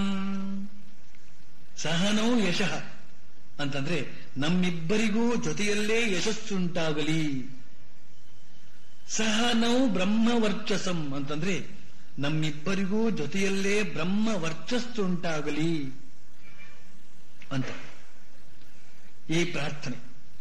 ಸಹನೋ ಯಶಃ ಅಂತಂದ್ರೆ ನಮ್ಮಿಬ್ಬರಿಗೂ ಜೊತೆಯಲ್ಲೇ ಯಶಸ್ಸುಂಟಾಗಲಿ. ಸಹನೌ ಬ್ರಹ್ಮ ವರ್ಚಸಂ ಅಂತಂದ್ರೆ ನಮ್ಮಿಬ್ಬರಿಗೂ ಜೊತೆಯಲ್ಲೇ ಬ್ರಹ್ಮ ವರ್ಚಸ್ಸುಂಟಾಗಲಿ ಅಂತ ಈ ಪ್ರಾರ್ಥನೆ.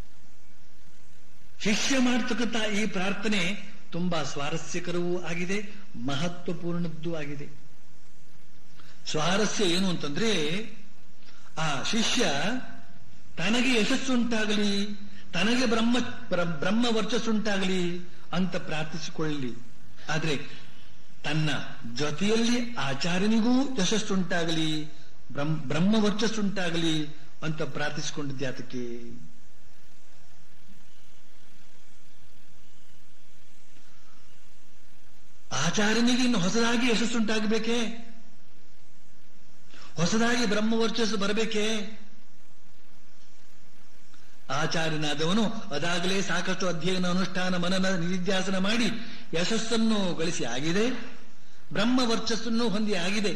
ಶಿಷ್ಯ ಮಾಡ್ತಕ್ಕಂಥ ಈ ಪ್ರಾರ್ಥನೆ ತುಂಬಾ ಸ್ವಾರಸ್ಯಕರವೂ ಆಗಿದೆ, ಮಹತ್ವಪೂರ್ಣದ್ದೂ ಆಗಿದೆ. ಸ್ವಾರಸ್ಯ ಏನು ಅಂತಂದ್ರೆ, ಆ ಶಿಷ್ಯ ತನಗೆ ಯಶಸ್ಸುಂಟಾಗಲಿ, ತನಗೆ ಬ್ರಹ್ಮ ವರ್ಚಸ್ಸುಂಟಾಗಲಿ ಅಂತ ಪ್ರಾರ್ಥಿಸಿಕೊಳ್ಳಲಿ. ಆದ್ರೆ ತನ್ನ ಜೊತೆಯಲ್ಲಿ ಆಚಾರ್ಯನಿಗೂ ಯಶಸ್ಸುಂಟಾಗಲಿ, ಬ್ರಹ್ಮ ವರ್ಚಸ್ಸುಂಟಾಗಲಿ ಅಂತ ಪ್ರಾರ್ಥಿಸಿಕೊಂಡಿದ್ಯಾತಕ್ಕೆ? ಆಚಾರ್ಯನಿಗೆ ಇನ್ನು ಹೊಸದಾಗಿ ಯಶಸ್ಸುಂಟಾಗಬೇಕೇ? ಹೊಸದಾಗಿ ಬ್ರಹ್ಮವರ್ಚಸ್ಸು ಬರಬೇಕೇ? ಆಚಾರ್ಯನಾದವನು ಅದಾಗಲೇ ಸಾಕಷ್ಟು ಅಧ್ಯಯನ, ಅನುಷ್ಠಾನ, ಮನನ, ನಿಧಿಧ್ಯಾಸನ ಮಾಡಿ ಯಶಸ್ಸನ್ನು ಗಳಿಸಿ ಆಗಿದೆ, ಬ್ರಹ್ಮವರ್ಚಸ್ಸನ್ನು ಹೊಂದಿ ಆಗಿದೆ.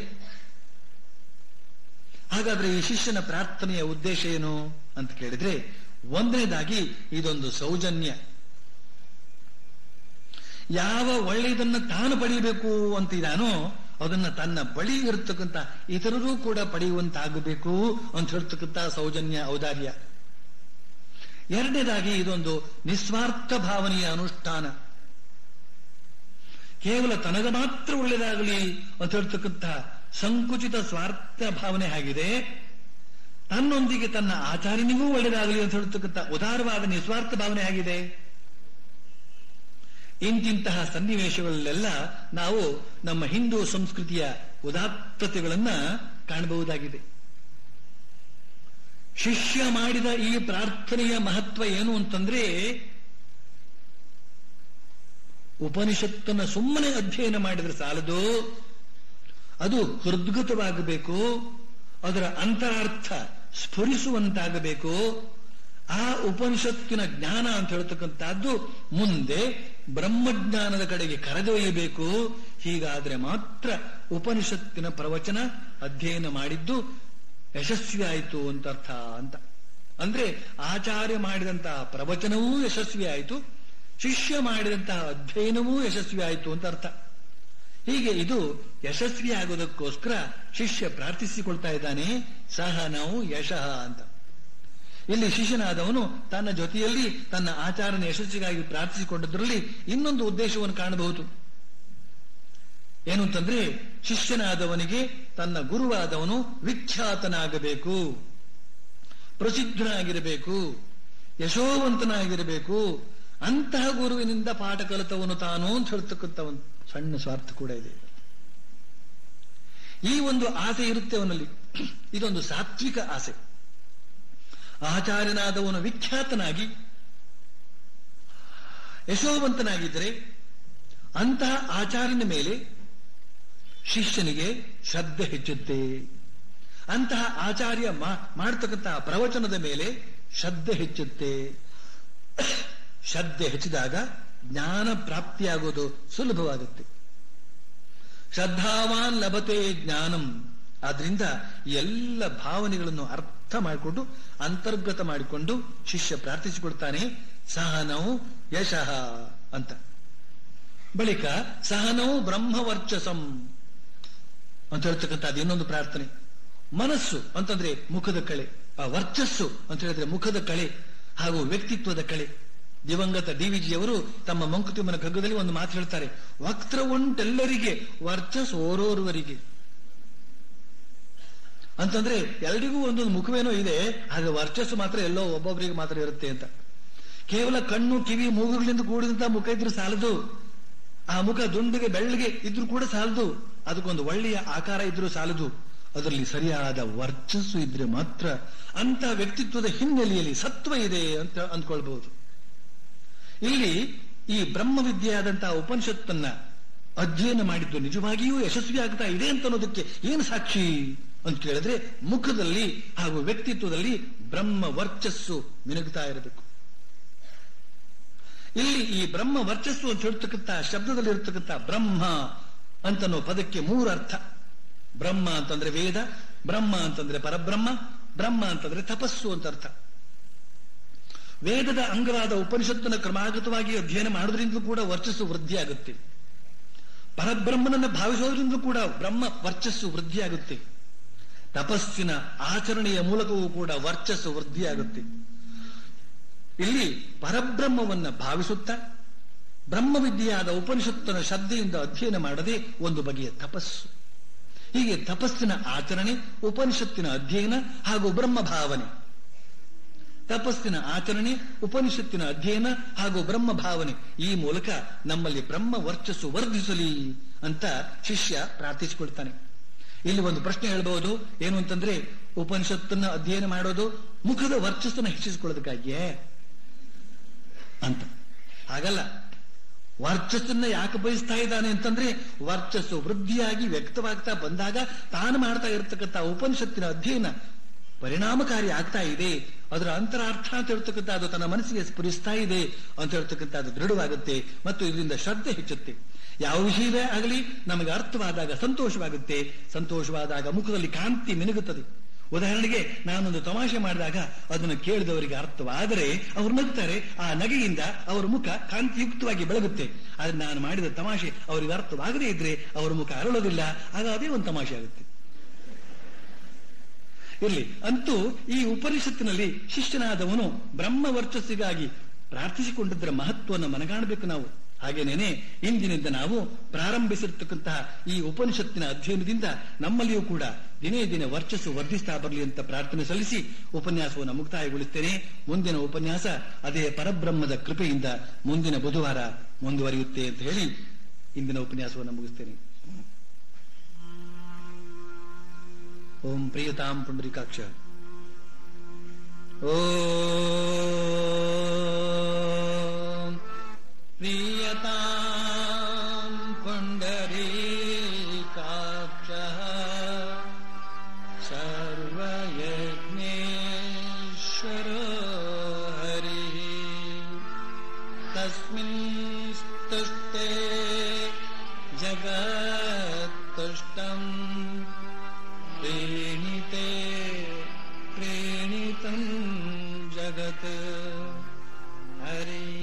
ಹಾಗಾದ್ರೆ ಈ ಶಿಷ್ಯನ ಪ್ರಾರ್ಥನೆಯ ಉದ್ದೇಶ ಏನು ಅಂತ ಕೇಳಿದ್ರೆ, ಒಂದನೇದಾಗಿ ಇದೊಂದು ಸೌಜನ್ಯ. ಯಾವ ಒಳ್ಳೆಯದನ್ನ ತಾನು ಪಡೆಯಬೇಕು ಅಂತಿದಾನೋ ಅದನ್ನ ತನ್ನ ಬಳಿ ಇರತಕ್ಕಂಥ ಇತರರೂ ಕೂಡ ಪಡೆಯುವಂತಾಗಬೇಕು ಅಂತ ಹೇಳ್ತಕ್ಕಂಥ ಸೌಜನ್ಯ, ಔದಾರ್ಯ. ಎರಡನೇದಾಗಿ ಇದೊಂದು ನಿಸ್ವಾರ್ಥ ಭಾವನೆಯ ಅನುಷ್ಠಾನ. ಕೇವಲ ತನಗೆ ಮಾತ್ರ ಒಳ್ಳೆಯದಾಗಲಿ ಅಂತ ಹೇಳ್ತಕ್ಕಂಥ ಸಂಕುಚಿತ ಸ್ವಾರ್ಥ ಭಾವನೆ ಆಗಿದೆ. ತನ್ನೊಂದಿಗೆ ತನ್ನ ಆಚಾರ್ಯನಿಗೂ ಒಳ್ಳೆಯದಾಗಲಿ ಅಂತ ಹೇಳ್ತಕ್ಕಂಥ ಉದಾರವಾದ ನಿಸ್ವಾರ್ಥ ಭಾವನೆ ಆಗಿದೆ. ಇಂತಿಂತಹ ಸನ್ನಿವೇಶಗಳಲ್ಲೆಲ್ಲ ನಾವು ನಮ್ಮ ಹಿಂದೂ ಸಂಸ್ಕೃತಿಯ ಉದಾತ್ತತೆಗಳನ್ನ ಕಾಣಬಹುದಾಗಿದೆ. ಶಿಷ್ಯ ಮಾಡಿದ ಈ ಪ್ರಾರ್ಥನೆಯ ಮಹತ್ವ ಏನು ಅಂತಂದ್ರೆ, ಉಪನಿಷತ್ತನ್ನು ಸುಮ್ಮನೆ ಅಧ್ಯಯನ ಮಾಡಿದ್ರೆ ಸಾಲದು, ಅದು ಹೃದ್ಗತವಾಗಬೇಕು, ಅದರ ಅಂತರಾರ್ಥ ಸ್ಫುರಿಸುವಂತಾಗಬೇಕು. ಆ ಉಪನಿಷತ್ತಿನ ಜ್ಞಾನ ಅಂತ ಹೇಳ್ತಕ್ಕಂಥದ್ದು ಮುಂದೆ ಬ್ರಹ್ಮಜ್ಞಾನದ ಕಡೆಗೆ ಕರೆದೊಯ್ಯಬೇಕು. ಹೀಗಾದ್ರೆ ಮಾತ್ರ ಉಪನಿಷತ್ತಿನ ಪ್ರವಚನ ಅಧ್ಯಯನ ಮಾಡಿದ್ದು ಯಶಸ್ವಿ ಆಯಿತು ಅಂತ ಅರ್ಥ. ಅಂತ ಅಂದ್ರೆ ಆಚಾರ್ಯ ಮಾಡಿದಂತಹ ಪ್ರವಚನವೂ ಯಶಸ್ವಿ ಆಯಿತು, ಶಿಷ್ಯ ಮಾಡಿದಂತಹ ಅಧ್ಯಯನವೂ ಯಶಸ್ವಿ ಆಯಿತು ಅಂತ ಅರ್ಥ. ಹೀಗೆ ಇದು ಯಶಸ್ವಿ ಆಗೋದಕ್ಕೋಸ್ಕರ ಶಿಷ್ಯ ಪ್ರಾರ್ಥಿಸಿಕೊಳ್ತಾ ಇದ್ದಾನೆ, ಸಹ ನಾವು ಯಶಃ ಅಂತ. ಇಲ್ಲಿ ಶಿಷ್ಯನಾದವನು ತನ್ನ ಜೊತೆಯಲ್ಲಿ ತನ್ನ ಆಚಾರನ ಯಶಸ್ಸಿಗಾಗಿ ಪ್ರಾರ್ಥಿಸಿಕೊಂಡದ್ರಲ್ಲಿ ಇನ್ನೊಂದು ಉದ್ದೇಶವನ್ನು ಕಾಣಬಹುದು. ಏನು ಅಂತಂದ್ರೆ, ಶಿಷ್ಯನಾದವನಿಗೆ ತನ್ನ ಗುರುವಾದವನು ವಿಖ್ಯಾತನಾಗಬೇಕು, ಪ್ರಸಿದ್ಧನಾಗಿರಬೇಕು, ಯಶೋವಂತನಾಗಿರಬೇಕು, ಅಂತಹ ಗುರುವಿನಿಂದ ಪಾಠ ಕಲಿತವನು ತಾನು ಅಂತ ಹೇಳ್ತಕ್ಕಂಥ ಒಂದು ಸಣ್ಣ ಸ್ವಾರ್ಥ ಕೂಡ ಇದೆ. ಈ ಒಂದು ಆಸೆ ಇರುತ್ತೆ ಅವನಲ್ಲಿ. ಇದೊಂದು ಸಾತ್ವಿಕ ಆಸೆ. ಆಚಾರ್ಯನಾದವನು ವಿಖ್ಯಾತನಾಗಿ ಯಶೋವಂತನಾಗಿದ್ದರೆ ಅಂತಹ ಆಚಾರ್ಯನ ಮೇಲೆ ಶಿಷ್ಯನಿಗೆ ಶ್ರದ್ಧೆ ಹೆಚ್ಚುತ್ತೆ. ಅಂತಹ ಆಚಾರ್ಯ ಮಾಡತಕ್ಕಂತಹ ಪ್ರವಚನದ ಮೇಲೆ ಶ್ರದ್ಧೆ ಹೆಚ್ಚುತ್ತೆ. ಶ್ರದ್ಧೆ ಹೆಚ್ಚಿದಾಗ ಜ್ಞಾನ ಪ್ರಾಪ್ತಿಯಾಗೋದು ಸುಲಭವಾಗುತ್ತೆ. ಶ್ರದ್ಧಾವಾನ್ ಲಭತೆ ಜ್ಞಾನಂ. ಆದ್ರಿಂದ ಎಲ್ಲ ಭಾವನೆಗಳನ್ನು ಅರ್ಥ ಮಾಡಿಕೊಂಡು ಅಂತರ್ಗತ ಮಾಡಿಕೊಂಡು ಶಿಷ್ಯ ಪ್ರಾರ್ಥಿಸಿಕೊಡ್ತಾನೆ, ಸಹನೌ ಯಶಃ ಅಂತ. ಬಳಿಕ ಸಹನೌ ಬ್ರಹ್ಮವರ್ಚಸಂ ಅಂತ ಹೇಳ್ತಕ್ಕಂಥದ್ದು ಇನ್ನೊಂದು ಪ್ರಾರ್ಥನೆ. ಮನಸ್ಸು ಅಂತಂದ್ರೆ ಮುಖದ ಕಳೆ, ಆ ವರ್ಚಸ್ಸು ಅಂತ ಹೇಳಿದ್ರೆ ಮುಖದ ಕಳೆ ಹಾಗೂ ವ್ಯಕ್ತಿತ್ವದ ಕಳೆ. ದಿವಂಗತ ಡಿವಿಜಿಯವರು ತಮ್ಮ ಮಂಕುತಿಮ್ಮನ ಕಗ್ಗದಲ್ಲಿ ಒಂದು ಮಾತು ಹೇಳ್ತಾರೆ, ವಕ್ರ ಉಂಟೆಲ್ಲರಿಗೆ ವರ್ಚಸ್ ಓರೋರ್ವರಿಗೆ ಅಂತಂದ್ರೆ ಎಲ್ರಿಗೂ ಒಂದೊಂದು ಮುಖವೇನೋ ಇದೆ, ಆದ್ರೆ ವರ್ಚಸ್ಸು ಮಾತ್ರ ಎಲ್ಲೋ ಒಬ್ಬೊಬ್ಬರಿಗೆ ಮಾತ್ರ ಇರುತ್ತೆ ಅಂತ. ಕೇವಲ ಕಣ್ಣು ಕಿವಿ ಮೂಗುಗಳಿಂದ ಕೂಡಿದಂತಹ ಮುಖ ಇದ್ರೂ ಸಾಲದು, ಆ ಮುಖ ದುಂಡಿಗೆ ಬೆಳ್ಳಗೆ ಇದ್ರೂ ಕೂಡ ಸಾಲದು, ಅದಕ್ಕೊಂದು ಒಳ್ಳೆಯ ಆಕಾರ ಇದ್ರೂ ಸಾಲದು, ಅದರಲ್ಲಿ ಸರಿಯಾದ ವರ್ಚಸ್ಸು ಇದ್ರೆ ಮಾತ್ರ ಅಂತ ವ್ಯಕ್ತಿತ್ವದ ಹಿನ್ನೆಲೆಯಲ್ಲಿ ಸತ್ವ ಇದೆ ಅಂತ ಅಂದ್ಕೊಳ್ಬಹುದು. ಇಲ್ಲಿ ಈ ಬ್ರಹ್ಮವಿದ್ಯೆಯಾದಂತಹ ಉಪನಿಷತ್ತನ್ನ ಅಧ್ಯಯನ ಮಾಡಿದ್ದು ನಿಜವಾಗಿಯೂ ಯಶಸ್ವಿ ಆಗ್ತಾ ಇದೆ ಅಂತ ಅನ್ನೋದಕ್ಕೆ ಏನು ಸಾಕ್ಷಿ ಅಂತ ಕೇಳಿದ್ರೆ, ಮುಖದಲ್ಲಿ ಹಾಗೂ ವ್ಯಕ್ತಿತ್ವದಲ್ಲಿ ಬ್ರಹ್ಮ ವರ್ಚಸ್ಸು ಮಿನುಗ್ತಾ ಇರಬೇಕು. ಇಲ್ಲಿ ಈ ಬ್ರಹ್ಮ ವರ್ಚಸ್ಸು ಅಂತ ಹೇಳ್ತಕ್ಕಂಥ ಶಬ್ದದಲ್ಲಿ ಇರತಕ್ಕಂಥ ಬ್ರಹ್ಮ ಅಂತನೋ ಪದಕ್ಕೆ 3 ಅರ್ಥ. ಬ್ರಹ್ಮ ಅಂತಂದ್ರೆ ವೇದ, ಬ್ರಹ್ಮ ಅಂತಂದ್ರೆ ಪರಬ್ರಹ್ಮ, ಬ್ರಹ್ಮ ಅಂತಂದ್ರೆ ತಪಸ್ಸು ಅಂತ ಅರ್ಥ. ವೇದದ ಅಂಗವಾದ ಉಪನಿಷತ್ತನ ಕ್ರಮಾಗತವಾಗಿ ಅಧ್ಯಯನ ಮಾಡೋದ್ರಿಂದ ಕೂಡ ವರ್ಚಸ್ಸು ವೃದ್ಧಿಯಾಗುತ್ತೆ. ಪರಬ್ರಹ್ಮನನ್ನು ಭಾವಿಸೋದ್ರಿಂದ ಕೂಡ ಬ್ರಹ್ಮ ವರ್ಚಸ್ಸು ವೃದ್ಧಿಯಾಗುತ್ತೆ. ತಪಸ್ಸಿನ ಆಚರಣೆಯ ಮೂಲಕವೂ ಕೂಡ ವರ್ಚಸ್ಸು ವೃದ್ಧಿಯಾಗುತ್ತೆ. ಇಲ್ಲಿ ಪರಬ್ರಹ್ಮವನ್ನ ಭಾವಿಸುತ್ತಾ ಬ್ರಹ್ಮವಿದ್ಯೆಯಾದ ಉಪನಿಷತ್ತನ ಶ್ರದ್ಧೆಯಿಂದ ಅಧ್ಯಯನ ಮಾಡದೆ ಒಂದು ಬಗೆಯ ತಪಸ್ಸು. ಹೀಗೆ ತಪಸ್ಸಿನ ಆಚರಣೆ, ಉಪನಿಷತ್ತಿನ ಅಧ್ಯಯನ ಹಾಗೂ ಬ್ರಹ್ಮ ಭಾವನೆ. ತಪಸ್ಸಿನ ಆಚರಣೆ, ಉಪನಿಷತ್ತಿನ ಅಧ್ಯಯನ ಹಾಗೂ ಬ್ರಹ್ಮ ಭಾವನೆ, ಈ ಮೂಲಕ ನಮ್ಮಲ್ಲಿ ಬ್ರಹ್ಮ ವರ್ಚಸ್ಸು ವರ್ಧಿಸಲಿ ಅಂತ ಶಿಷ್ಯ ಪ್ರಾರ್ಥಿಸಿಕೊಳ್ತಾನೆ. ಇಲ್ಲಿ ಒಂದು ಪ್ರಶ್ನೆ ಹೇಳಬಹುದು, ಏನು ಅಂತಂದ್ರೆ, ಉಪನಿಷತ್ತನ್ನ ಅಧ್ಯಯನ ಮಾಡೋದು ಮುಖದ ವರ್ಚಸ್ಸನ್ನು ಹೆಚ್ಚಿಸಿಕೊಳ್ಳೋದಕ್ಕಾಗಿಯೇ ಅಂತ. ಹಾಗಲ್ಲ. ವರ್ಚಸ್ಸನ್ನ ಯಾಕೆ ಬಯಸ್ತಾ ಇದ್ದಾನೆ ಅಂತಂದ್ರೆ, ವರ್ಚಸ್ಸು ವೃದ್ಧಿಯಾಗಿ ವ್ಯಕ್ತವಾಗ್ತಾ ಬಂದಾಗ ತಾನು ಮಾಡ್ತಾ ಇರತಕ್ಕಂಥ ಉಪನಿಷತ್ತಿನ ಅಧ್ಯಯನ ಪರಿಣಾಮಕಾರಿ ಆಗ್ತಾ ಇದೆ, ಅದರ ಅಂತರಾರ್ಥ ಅಂತ ಹೇಳ್ತಕ್ಕಂಥ ಅದು ತನ್ನ ಮನಸ್ಸಿಗೆ ಸ್ಫುರಿಸ್ತಾ ಇದೆ ಅಂತ ಹೇಳ್ತಕ್ಕಂಥ ಅದು ದೃಢವಾಗುತ್ತೆ ಮತ್ತು ಇದರಿಂದ ಶ್ರದ್ಧೆ ಹೆಚ್ಚುತ್ತೆ. ಯಾವ ವಿಷಯವೇ ಆಗಲಿ ನಮಗೆ ಅರ್ಥವಾದಾಗ ಸಂತೋಷವಾಗುತ್ತೆ, ಸಂತೋಷವಾದಾಗ ಮುಖದಲ್ಲಿ ಕಾಂತಿ ಮಿನುಗುತ್ತದೆ. ಉದಾಹರಣೆಗೆ ನಾನೊಂದು ತಮಾಷೆ ಮಾಡಿದಾಗ ಅದನ್ನು ಕೇಳಿದವರಿಗೆ ಅರ್ಥವಾದರೆ ಅವರು ನಗ್ತಾರೆ, ಆ ನಗೆಯಿಂದ ಅವರ ಮುಖ ಕಾಂತಿಯುಕ್ತವಾಗಿ ಬೆಳಗುತ್ತೆ. ಆದ್ರೆ ನಾನು ಮಾಡಿದ ತಮಾಷೆ ಅವರಿಗೆ ಅರ್ಥವಾಗದೇ ಇದ್ರೆ ಅವರ ಮುಖ ಅರಳೋದಿಲ್ಲ, ಆಗ ಅದೇ ಒಂದು ತಮಾಷೆ ಆಗುತ್ತೆ. ಇರಲಿ, ಅಂತೂ ಈ ಉಪನಿಷತ್ತಿನಲ್ಲಿ ಶಿಷ್ಯನಾದವನು ಬ್ರಹ್ಮ ವರ್ಚಸ್ಸಿಗಾಗಿ ಪ್ರಾರ್ಥಿಸಿಕೊಂಡಿದ್ದರ ಮಹತ್ವವನ್ನು ಮನಗಾಣಬೇಕು ನಾವು. ಹಾಗೇನೇನೆ ಇಂದಿನಿಂದ ನಾವು ಪ್ರಾರಂಭಿಸಿರ್ತಕ್ಕಂತಹ ಈ ಉಪನಿಷತ್ತಿನ ಅಧ್ಯಯನದಿಂದ ನಮ್ಮಲ್ಲಿಯೂ ಕೂಡ ದಿನೇ ದಿನೇ ವರ್ಚಸ್ಸು ವರ್ಧಿಸ್ತಾ ಬರಲಿ ಅಂತ ಪ್ರಾರ್ಥನೆ ಸಲ್ಲಿಸಿ ಉಪನ್ಯಾಸವನ್ನು ಮುಕ್ತಾಯಗೊಳಿಸ್ತೇನೆ. ಮುಂದಿನ ಉಪನ್ಯಾಸ ಅದೇ ಪರಬ್ರಹ್ಮದ ಕೃಪೆಯಿಂದ ಮುಂದಿನ ಬುಧವಾರ ಮುಂದುವರಿಯುತ್ತೆ ಅಂತ ಹೇಳಿ ಇಂದಿನ ಉಪನ್ಯಾಸವನ್ನು ಮುಗಿಸ್ತೇನೆ. ಓಂ ಪ್ರಿಯತಾಂ ಪುಂಡರೀಕಾಕ್ಷ. ಓಂ ಪ್ರಿಯತಾಂ ಪುಂಡರೀಕಾಕ್ಷ ಸರ್ವಯಜ್ಞೇಶ್ವರೋ ಹರಿಃ ತಸ್ಮಿನ್ ಸ್ತುಷ್ಟೇ ಜಗತ್ತುಷ್ಟಂ ಪ್ರೇಣಿತೆ ಪ್ರೇಣಿತಂ ಜಗತ್ ಹರಿ